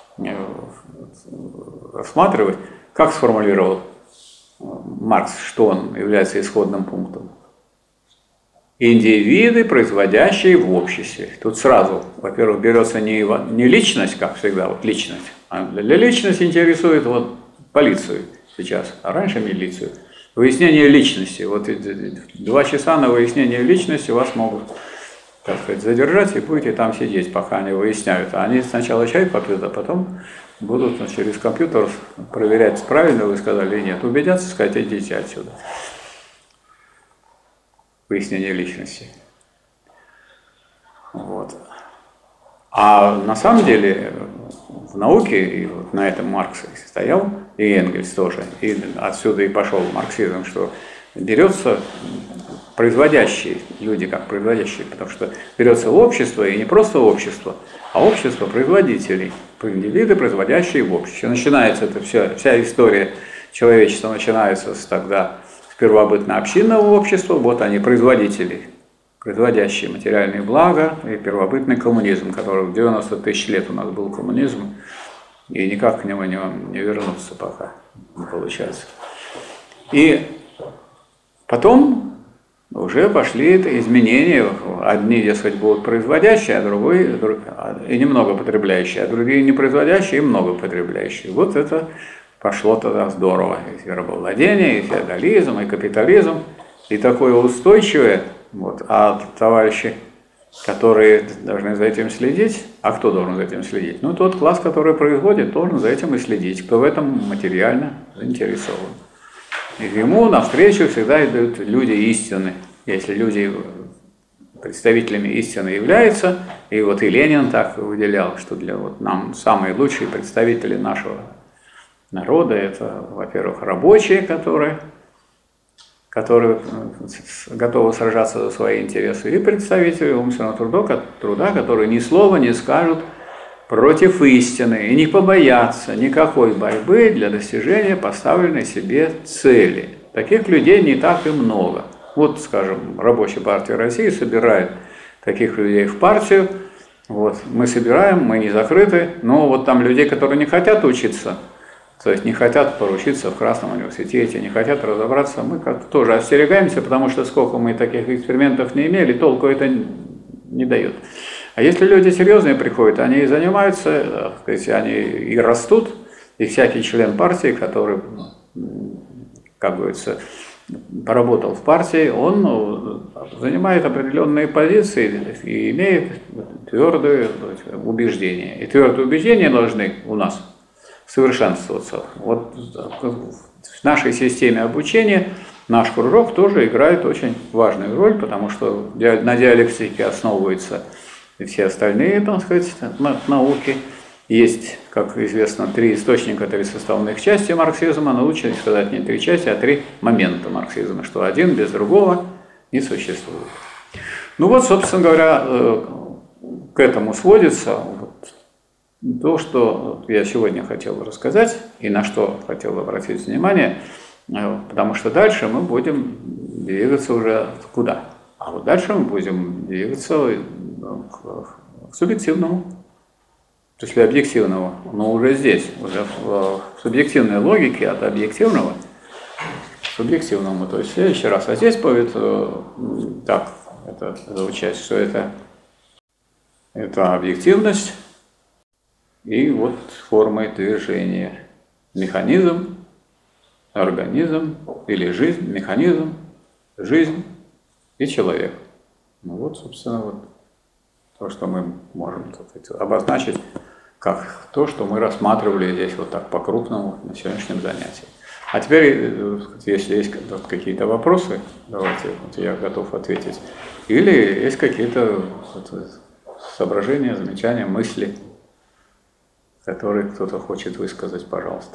[SPEAKER 2] рассматривать, как сформулировал Маркс, что он является исходным пунктом? Индивиды, производящие в обществе. Тут сразу, во-первых, берется не, не личность, как всегда, вот личность, а для личности интересует вот полицию сейчас, а раньше милицию. Выяснение личности. Вот два часа на выяснение личности вас могут, так сказать, задержать и будете там сидеть, пока они выясняют. А они сначала чай попьют, а потом будут через компьютер проверять, правильно вы сказали или нет. Убедятся, сказать, идите отсюда. Выяснение личности. Вот. А на самом деле в науке, и вот на этом Маркс стоял, и Энгельс тоже, и отсюда и пошел марксизм, что берется производящие, люди как производящие, потому что берется общество, и не просто общество, а общество производителей, индивиды, производящие в обществе. Начинается это вся, вся история человечества начинается с тогда с первобытно-общинного общества, вот они производители, производящие материальные блага, и первобытный коммунизм, который в девяносто тысяч лет у нас был коммунизм, и никак к нему не, не вернуться пока не получается. И потом уже пошли изменения, одни, дескать, будут производящие, а другой, и немного потребляющие, а другие не производящие и много потребляющие. Вот это пошло тогда здорово, и рабовладение, и феодализм, и капитализм, и такое устойчивое. Вот. А товарищи, которые должны за этим следить, а кто должен за этим следить? Ну, тот класс, который производит, должен за этим и следить, кто в этом материально заинтересован. И ему навстречу всегда идут люди истины. Если люди представителями истины являются, и вот и Ленин так выделял, что для вот нам самые лучшие представители нашего народа, это, во-первых, рабочие, которые... которые готовы сражаться за свои интересы, и представители умственного труда, труда, которые ни слова не скажут против истины и не побоятся никакой борьбы для достижения поставленной себе цели. Таких людей не так и много. Вот, скажем, Рабочая партия России собирает таких людей в партию. Вот, мы собираем, мы не закрыты, но вот там людей, которые не хотят учиться, то есть не хотят поручиться в Красном университете, не хотят разобраться, мы как-то тоже остерегаемся, потому что сколько мы таких экспериментов не имели, толку это не дает. А если люди серьезные приходят, они и занимаются, то есть они и растут, и всякий член партии, который, как говорится, поработал в партии, он занимает определенные позиции и имеет твердые убеждения. И твердые убеждения должны у нас совершенствоваться. Вот в нашей системе обучения наш кружок тоже играет очень важную роль, потому что на диалектике основываются и все остальные, так сказать, науки. есть, как известно, три источника, три составных части марксизма, но лучше сказать не три части, а три момента марксизма, что один без другого не существует. Ну вот, собственно говоря, к этому сводится вот то, что я сегодня хотел рассказать и на что хотел обратить внимание, потому что дальше мы будем двигаться уже куда? А вот дальше мы будем двигаться к субъективному. То есть объективного, но уже здесь, уже в субъективной логике от объективного к субъективному. То есть в следующий раз. А здесь будет так это звучать, что это, это объективность и вот формы движения. Механизм, организм или жизнь, механизм, жизнь и человек. Ну вот, собственно, вот то, что мы можем обозначить как то, что мы рассматривали здесь вот так по-крупному на сегодняшнем занятии. А теперь, если есть какие-то вопросы, давайте, вот я готов ответить. Или есть какие-то вот соображения, замечания, мысли, которые кто-то хочет высказать, пожалуйста.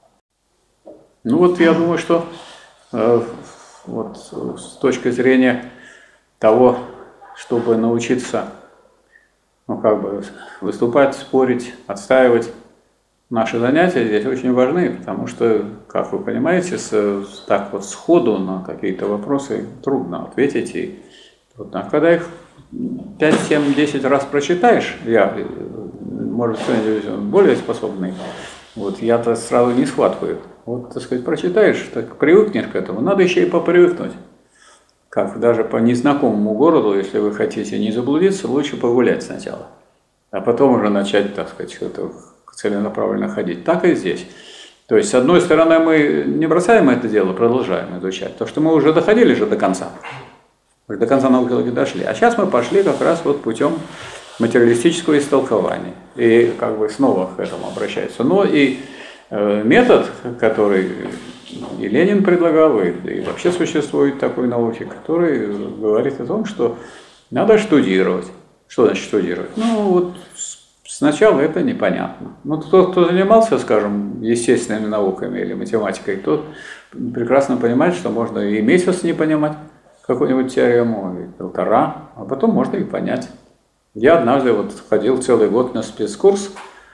[SPEAKER 2] Ну вот я думаю, что э, вот с точки зрения того, чтобы научиться ну, как бы выступать, спорить, отстаивать, наши занятия здесь очень важны, потому что, как вы понимаете, с, так вот сходу на какие-то вопросы трудно ответить. И трудно. А когда их пять, семь, десять раз прочитаешь, я, может, кто-нибудь более способный, вот я-то сразу не схватываю. Вот, так сказать, прочитаешь, так привыкнешь к этому, надо еще и попривыкнуть. Как даже по незнакомому городу, если вы хотите не заблудиться, лучше погулять сначала, а потом уже начать, так сказать, что-то целенаправленно ходить. Так и здесь. То есть, с одной стороны, мы не бросаем это дело, продолжаем изучать, то, что мы уже доходили же до конца, уже до конца науки дошли, а сейчас мы пошли как раз вот путем материалистического истолкования, и как бы снова к этому обращается. Но и э, метод, который и Ленин предлагал, и, и вообще существует такой науки, который говорит о том, что надо штудировать. Что значит штудировать? Ну вот сначала это непонятно. Ну тот, кто занимался, скажем, естественными науками или математикой, тот прекрасно понимает, что можно и месяц не понимать какую-нибудь теорему, и полтора, а потом можно и понять. Я однажды вот ходил целый год на спецкурс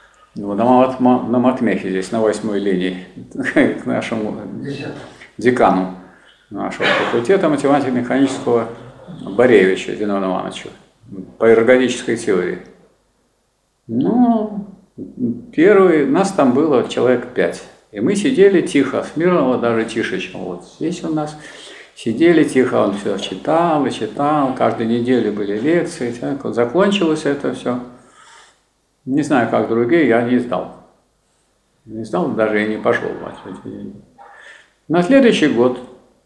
[SPEAKER 2] на матмехе здесь, на восьмой линии, к нашему декану нашего факультета математико-механического Боревича Зиновия Ивановича по эргодической теории. Ну, первый, нас там было человек пять, и мы сидели тихо, Смирнова даже тише, чем вот здесь у нас. Сидели тихо, он все читал и читал, каждую неделю были лекции, так вот закончилось это все. Не знаю, как другие, я не сдал. Не сдал, даже и не пошел. На следующий год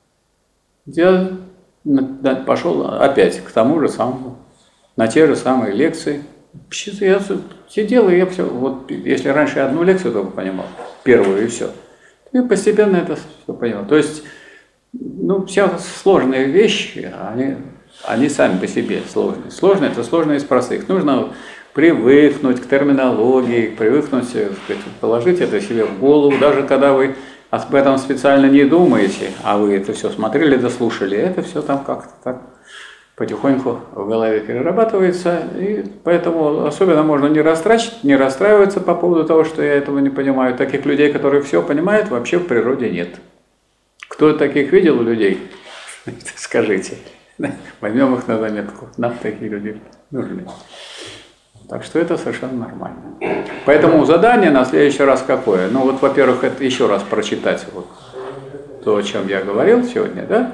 [SPEAKER 2] я пошел опять к тому же самому, на те же самые лекции. Я сидел, и я все, вот если раньше я одну лекцию только понимал, первую и все, и постепенно это все понимал. То есть, ну, все сложные вещи, они, они сами по себе сложные. Сложные – это сложные из простых. Нужно привыкнуть к терминологии, привыкнуть, сказать, положить это себе в голову, даже когда вы об этом специально не думаете, а вы это все смотрели, дослушали, это все там как-то так потихоньку в голове перерабатывается, и поэтому особенно можно не расстраиваться, не расстраиваться по поводу того, что я этого не понимаю. Таких людей, которые все понимают, вообще в природе нет. Кто таких видел людей? Скажите. Возьмем их на заметку. Нам такие люди нужны. Так что это совершенно нормально. Поэтому задание на следующий раз какое? Ну вот, во-первых, это еще раз прочитать вот то, о чем я говорил сегодня, да,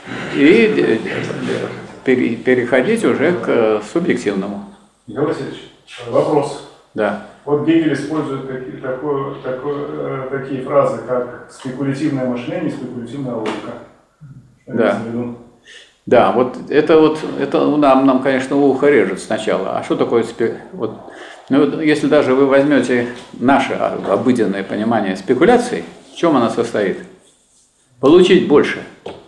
[SPEAKER 2] и переходить уже к субъективному.
[SPEAKER 4] Михаил Васильевич, вопрос.
[SPEAKER 2] Да.
[SPEAKER 4] Вот Гегель использует такие, такое, такое, такие фразы, как спекулятивное мышление, спекулятивная логика. Что
[SPEAKER 2] да. Да, вот это вот это нам, нам, конечно, ухо режет сначала. А что такое спе... вот, ну, вот, если даже вы возьмете наше обыденное понимание спекуляции, в чем она состоит? Получить больше.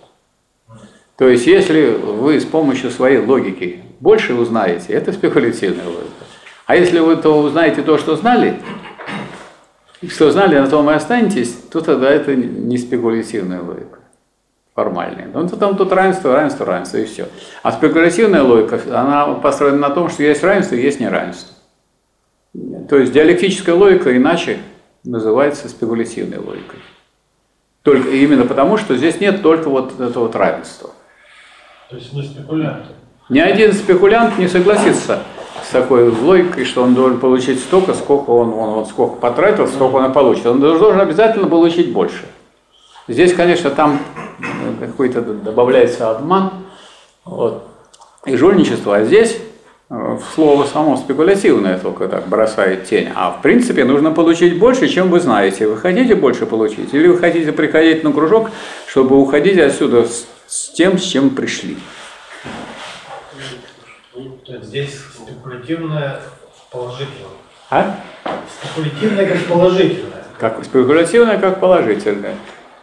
[SPEAKER 2] То есть, если вы с помощью своей логики больше узнаете, это спекулятивная логика. А если вы то узнаете то, что знали, что знали, на том и останетесь, то тогда это не спекулятивная логика, формальная. Ну, то там тут равенство, равенство, равенство, и все. А спекулятивная логика, она построена на том, что есть равенство и есть неравенство. То есть диалектическая логика иначе называется спекулятивной логикой. Только именно потому, что здесь нет только вот этого вот равенства.
[SPEAKER 3] То есть мы спекулянты.
[SPEAKER 2] Ни один спекулянт не согласится с такой логикой, что он должен получить столько, сколько он, он вот сколько потратил, сколько он получит. Он должен обязательно получить больше. Здесь, конечно, там какой-то добавляется обман, вот, и жульничество, а здесь слово само спекулятивное только так бросает тень. А в принципе нужно получить больше, чем вы знаете. Вы хотите больше получить? Или вы хотите приходить на кружок, чтобы уходить отсюда с, с тем, с чем пришли?
[SPEAKER 3] То есть здесь спекулятивное положительное.
[SPEAKER 2] А?
[SPEAKER 3] Спекулятивное как положительное.
[SPEAKER 2] Как спекулятивное, как положительное.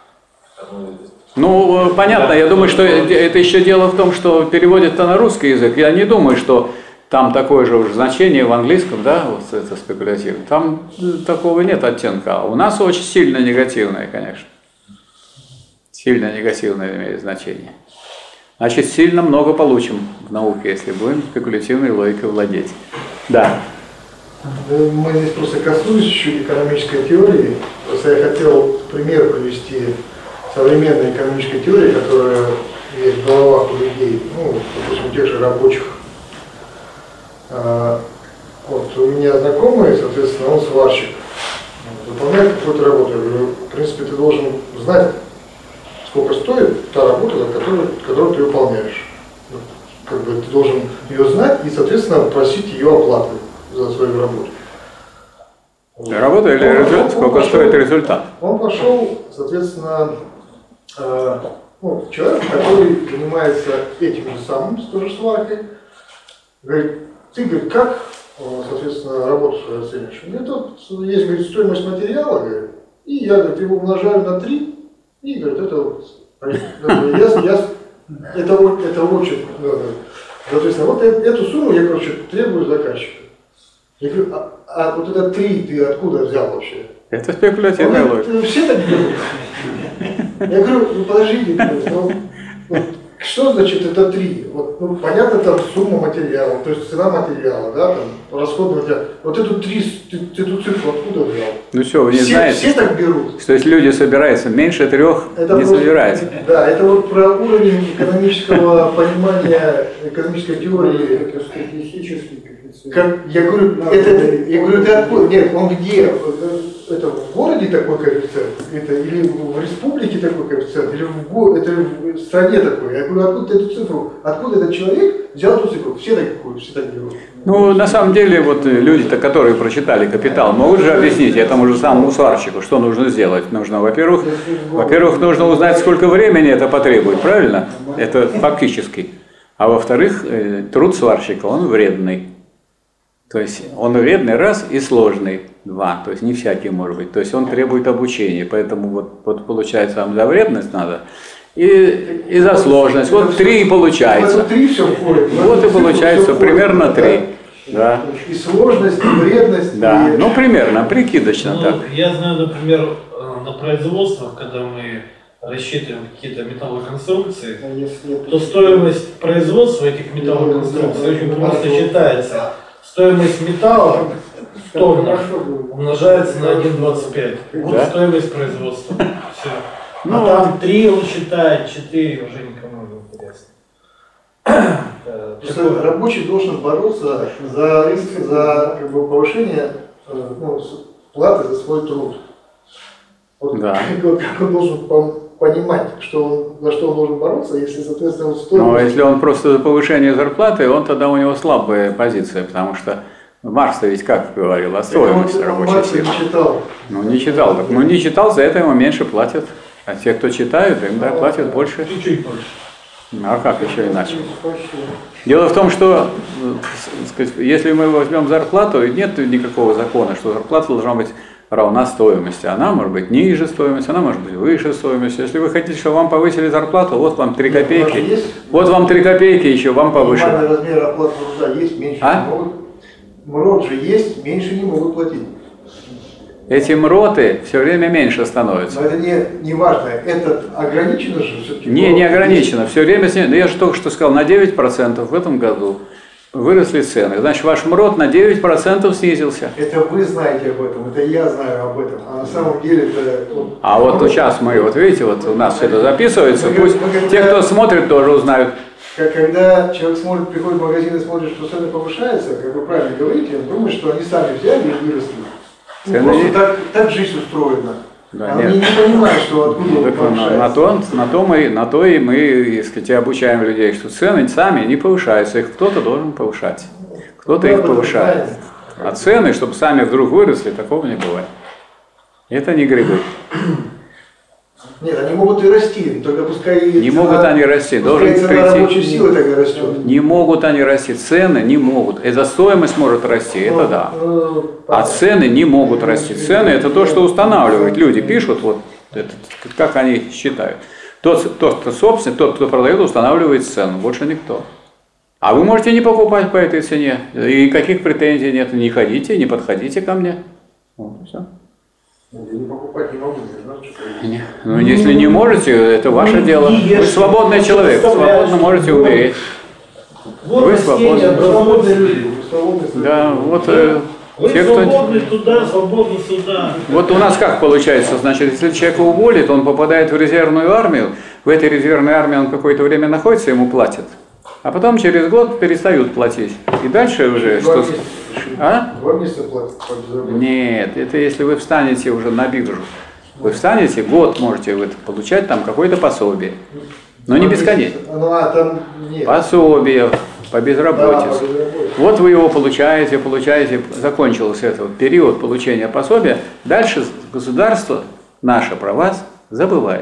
[SPEAKER 2] Ну, понятно, я думаю, что это еще дело в том, что переводит-то на русский язык. Я не думаю, что там такое же уже значение в английском, да, вот это спекулятивное. Там такого нет оттенка. А у нас очень сильно негативное, конечно. Сильно негативное имеет значение. Значит, сильно много получим в науке, если будем спекулятивной логикой владеть. Да.
[SPEAKER 5] Мы здесь просто коснулись чуть-чуть экономической теории. Просто я хотел пример привести современной экономической теории, которая есть в головах у людей, ну, допустим, у тех же рабочих. А, вот у меня знакомый, соответственно, он сварщик, выполняет какую-то работу. Я говорю, в принципе, ты должен знать, сколько стоит та работа, которую, которую ты выполняешь. Как бы ты должен ее знать и, соответственно, просить ее оплаты за свою работу.
[SPEAKER 2] Работа или
[SPEAKER 5] он,
[SPEAKER 2] результат?
[SPEAKER 5] Он,
[SPEAKER 2] сколько
[SPEAKER 5] он
[SPEAKER 2] стоит
[SPEAKER 5] пошел,
[SPEAKER 2] результат?
[SPEAKER 5] Он пошел, соответственно, э, ну, человек, который занимается этим же самым, с той же сваркой, говорит, ты, говорит, как, соответственно, работу свою оценишь? У меня тут есть, говорит, стоимость материала, говорит, и я, говорит, его умножаю на три, и, говорит, это вот, я, я, это, вот, это очень, соответственно, вот эту сумму я, короче, требую заказчика. Я говорю, а, а вот это три ты откуда взял вообще?
[SPEAKER 2] Это спекулятивная логика.
[SPEAKER 5] Ну, все так делают. Я говорю, ну подождите, ну, ну, что значит это три? Вот, ну, понятно, там сумма материала, то есть цена материала, да, там, расходный материал. Вот эту три, ты, ты эту цифру откуда взял?
[SPEAKER 2] Ну что, вы не
[SPEAKER 5] все,
[SPEAKER 2] знаете,
[SPEAKER 5] все так берут.
[SPEAKER 2] что если люди собираются меньше трех,
[SPEAKER 5] Это
[SPEAKER 2] не
[SPEAKER 5] просто,
[SPEAKER 2] собираются.
[SPEAKER 5] Да, это вот про уровень экономического понимания, экономической теории.
[SPEAKER 6] Это статистический коэффициент.
[SPEAKER 5] Как, я говорю, это, я говорю, ты откуда? Нет, он где? Это в городе такой коэффициент? Это, или в республике такой коэффициент? Или в, го, это в стране такой? Я говорю, откуда ты эту цифру? Откуда этот человек взял эту цифру? Все так, все так делают.
[SPEAKER 2] Ну, на самом деле, вот люди-то, которые прочитали «Капитал», могут же объяснить этому же самому сварщику, что нужно сделать. Нужно, во-первых, во-первых, нужно узнать, сколько времени это потребует, правильно? Это фактически. А во-вторых, труд сварщика, он вредный. То есть он вредный раз и сложный два, то есть не всякий может быть. То есть он требует обучения, поэтому вот, вот получается вам за вредность надо и, и за сложность. Вот три и получается.
[SPEAKER 5] три все входит.
[SPEAKER 2] Вот и получается примерно три. Да.
[SPEAKER 5] И сложность, и вредность.
[SPEAKER 2] Да,
[SPEAKER 5] и...
[SPEAKER 2] ну примерно, прикидочно
[SPEAKER 3] Ну,
[SPEAKER 2] так.
[SPEAKER 3] я знаю, например, на производствах, когда мы рассчитываем какие-то металлоконструкции,
[SPEAKER 6] А если это-
[SPEAKER 3] то стоимость производства этих металлоконструкций очень просто считается. Стоимость металла в тоннах умножается на один целых двадцать пять. Вот
[SPEAKER 2] Да?
[SPEAKER 3] стоимость производства. Все.
[SPEAKER 2] Ну,
[SPEAKER 3] А там три он считает, четыре уже никому не интересно.
[SPEAKER 5] Просто рабочий должен бороться за, за как бы, повышение э, ну, платы за свой труд. Вот,
[SPEAKER 2] Да.
[SPEAKER 5] как, как он должен пом- понимать, что он, за что он должен бороться, если, соответственно, он стоит.
[SPEAKER 2] Но если он просто за повышение зарплаты, он тогда у него слабая позиция, потому что Маркс ведь как говорил о стоимости рабочей силы.
[SPEAKER 5] Не читал.
[SPEAKER 2] Ну не читал, так, ну не читал, за это ему меньше платят. А те, кто читают, им да, платят больше.
[SPEAKER 3] Чуть-чуть больше.
[SPEAKER 2] Ну, а как еще иначе? Дело в том, что э, сказать, если мы возьмем зарплату, нет никакого закона, что зарплата должна быть равна стоимости. Она может быть ниже стоимости, она может быть выше стоимости. Если вы хотите, чтобы вам повысили зарплату, вот вам три копейки. Вот вам три копейки еще, вам повышено.
[SPEAKER 5] Минимальный размер оплаты труда есть, меньше
[SPEAKER 2] А?
[SPEAKER 5] не могут. МРОТ же есть, меньше не могут платить.
[SPEAKER 2] Эти МРОТы все время меньше становятся.
[SPEAKER 5] Но это не, не важно, это ограничено же все-таки?
[SPEAKER 2] Не, не ограничено. Все время, я же только что сказал, на девять процентов в этом году выросли цены. Значит, ваш МРОТ на девять процентов снизился.
[SPEAKER 5] Это вы знаете об этом, это я знаю об этом. А на самом деле это... Вот,
[SPEAKER 2] а вот МРОТ... сейчас мы, вот видите, вот у нас все это записывается,
[SPEAKER 5] мы,
[SPEAKER 2] пусть
[SPEAKER 5] мы, когда,
[SPEAKER 2] те, кто смотрит, тоже узнают.
[SPEAKER 5] Как, когда человек смотрит, приходит в магазин и смотрит, что цены повышаются, как вы правильно говорите, он думает, что они сами взяли и выросли. Ну, просто не... так, так жизнь устроена.
[SPEAKER 2] Да,
[SPEAKER 5] Они не понимают, что откуда
[SPEAKER 2] ну,
[SPEAKER 5] повышается.
[SPEAKER 2] На, на, то, на, то мы, на то и мы, сказать, обучаем людей, что цены сами не повышаются, их кто-то должен повышать. Кто-то их повышает. А цены, чтобы сами вдруг выросли, такого не бывает. Это не грибы.
[SPEAKER 5] Нет, они могут и расти, только пускай...
[SPEAKER 2] Не цена, могут они расти, должен
[SPEAKER 5] цена
[SPEAKER 2] прийти...
[SPEAKER 5] рабочей силы тогда растет.
[SPEAKER 2] Не могут они расти, цены не могут. Это стоимость может расти, это ну, да. Ну, а цены не могут расти. Цены это то, что устанавливают. Люди пишут, вот это, как они считают. Тот, тот, кто собственник, тот, кто продает, устанавливает цену, больше никто. А вы можете не покупать по этой цене, и каких претензий нет, не ходите, не подходите ко мне. Вот, все.
[SPEAKER 5] Я не покупать не могу, не знаю, что
[SPEAKER 2] не, ну, если не можете, это ваше дело. Вы свободный человек, свободно можете умереть. Вы свободны. Да, вот э,
[SPEAKER 3] вы
[SPEAKER 2] те,
[SPEAKER 3] свободны
[SPEAKER 2] кто...
[SPEAKER 3] туда, свободны сюда.
[SPEAKER 2] Вот у нас как получается, значит, если человека уволит, он попадает в резервную армию, в этой резервной армии он какое-то время находится, ему платят. А потом через год перестают платить. И дальше уже что... А?
[SPEAKER 5] Два месяца платят по безработице.
[SPEAKER 2] Нет, это если вы встанете уже на биржу. Вы встанете, год можете вы получать там какое-то пособие. Но не бесконечно.
[SPEAKER 5] Ну, а там нет.
[SPEAKER 2] Пособие по безработице.
[SPEAKER 5] Да, по безработице.
[SPEAKER 2] Вот вы его получаете, получаете, закончился этот период получения пособия. Дальше государство наше про вас забывает.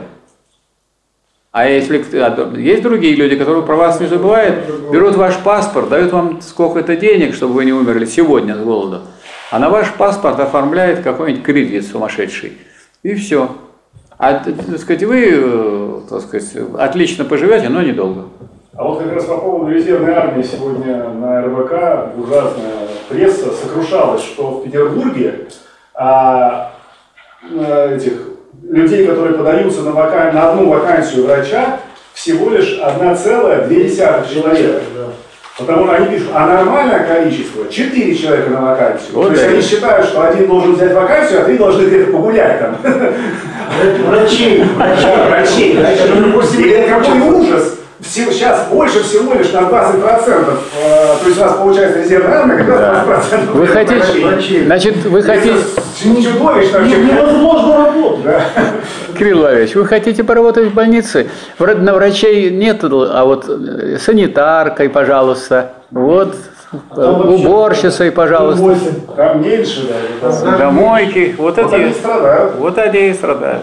[SPEAKER 2] А если есть другие люди, которые про вас не забывают, берут ваш паспорт, дают вам сколько-то денег, чтобы вы не умерли сегодня с голоду, а на ваш паспорт оформляет какой-нибудь кредит сумасшедший. И все. А, так сказать, вы, так сказать, отлично поживете, но недолго.
[SPEAKER 4] А вот как раз по поводу резервной армии сегодня на эр вэ ка ужасная пресса сокрушалась, что в Петербурге а, этих людей, которые подаются на, вака... на одну вакансию врача, всего лишь одна целая две десятых человека. Потому что они пишут, а нормальное количество четыре человека на вакансию. Вот. То есть они считают, что один должен взять вакансию, а три должны где-то погулять там.
[SPEAKER 3] Врачей.
[SPEAKER 4] Врачей. Или какой ужас. Сейчас больше всего лишь на двадцать процентов. То есть у нас получается резервная армия, как раз двадцать процентов.
[SPEAKER 2] Вы хотите, значит, вы хотите...
[SPEAKER 4] Чудовищно.
[SPEAKER 3] Невозможно работать.
[SPEAKER 4] Да.
[SPEAKER 2] Кирилл Владимирович, вы хотите поработать в больнице? На врачей нет, а вот санитаркой, пожалуйста, вот а уборщицей, пожалуйста.
[SPEAKER 4] Там меньше, да. Там
[SPEAKER 2] домойки, вот,
[SPEAKER 4] вот
[SPEAKER 2] эти,
[SPEAKER 4] они страдают.
[SPEAKER 2] Вот они и страдают.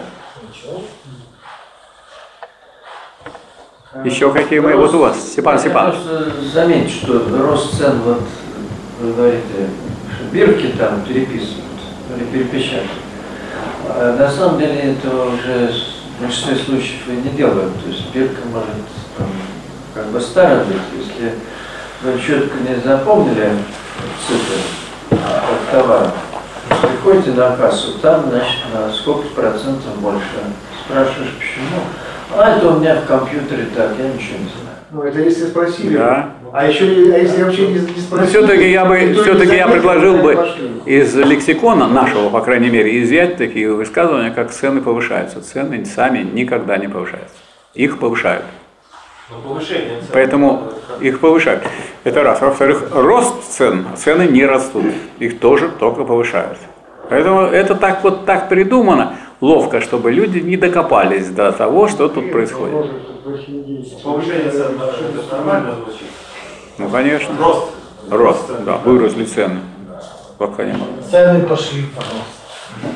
[SPEAKER 2] Еще какие мы? Вот у вас, Степан Степанович.
[SPEAKER 7] Заметьте, что рост цен, вот вы говорите, что бирки там переписывают или перепечатают. А на самом деле это уже в большинстве случаев и не делают. То есть бирка может там, как бы старая быть, если вы четко не запомнили цифры от товара. Приходите на кассу, там, значит, на сколько процентов больше. Спрашиваешь, почему? А это у меня в компьютере так, я ничего не знаю.
[SPEAKER 5] Ну это если спросили.
[SPEAKER 2] Да.
[SPEAKER 5] А еще а если вообще не, не спросили.
[SPEAKER 2] Все-таки я бы, все-таки я предложил бы из лексикона нашего, по крайней мере, изъять такие высказывания, как цены повышаются. Цены сами никогда не повышаются. Их повышают.
[SPEAKER 3] Повышение цен.
[SPEAKER 2] Поэтому их повышают. Это раз. Во-вторых, рост цен, цены не растут. Их тоже только повышают. Поэтому это так вот так придумано, ловко, чтобы люди не докопались до того, что тут происходит.
[SPEAKER 3] Повышение цен это нормально звучит?
[SPEAKER 2] Ну, конечно.
[SPEAKER 3] Рост.
[SPEAKER 2] Рост, да, выросли цены. Пока не могу.
[SPEAKER 3] Цены пошли, пожалуйста.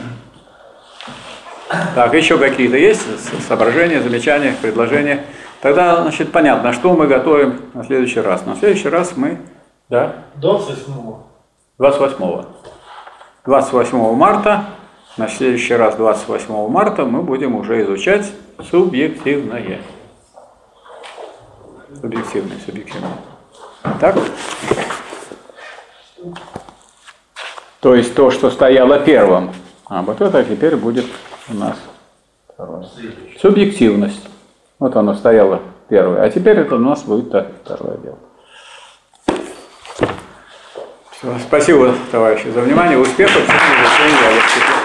[SPEAKER 2] Так, еще какие-то есть соображения, замечания, предложения? Тогда, значит, понятно, что мы готовим на следующий раз. На следующий раз мы, да?
[SPEAKER 3] двадцать восьмого.
[SPEAKER 2] двадцать восьмого. двадцать восьмого марта, на следующий раз двадцать восьмого марта мы будем уже изучать субъективное. Субъективное, субъективное. Так? То есть то, что стояло первым. А вот это теперь будет у нас второе. Субъективность. Вот оно стояло первое. А теперь это у нас будет так, второе дело. Все, спасибо, товарищи, за внимание. Успехов в изучении диалектики.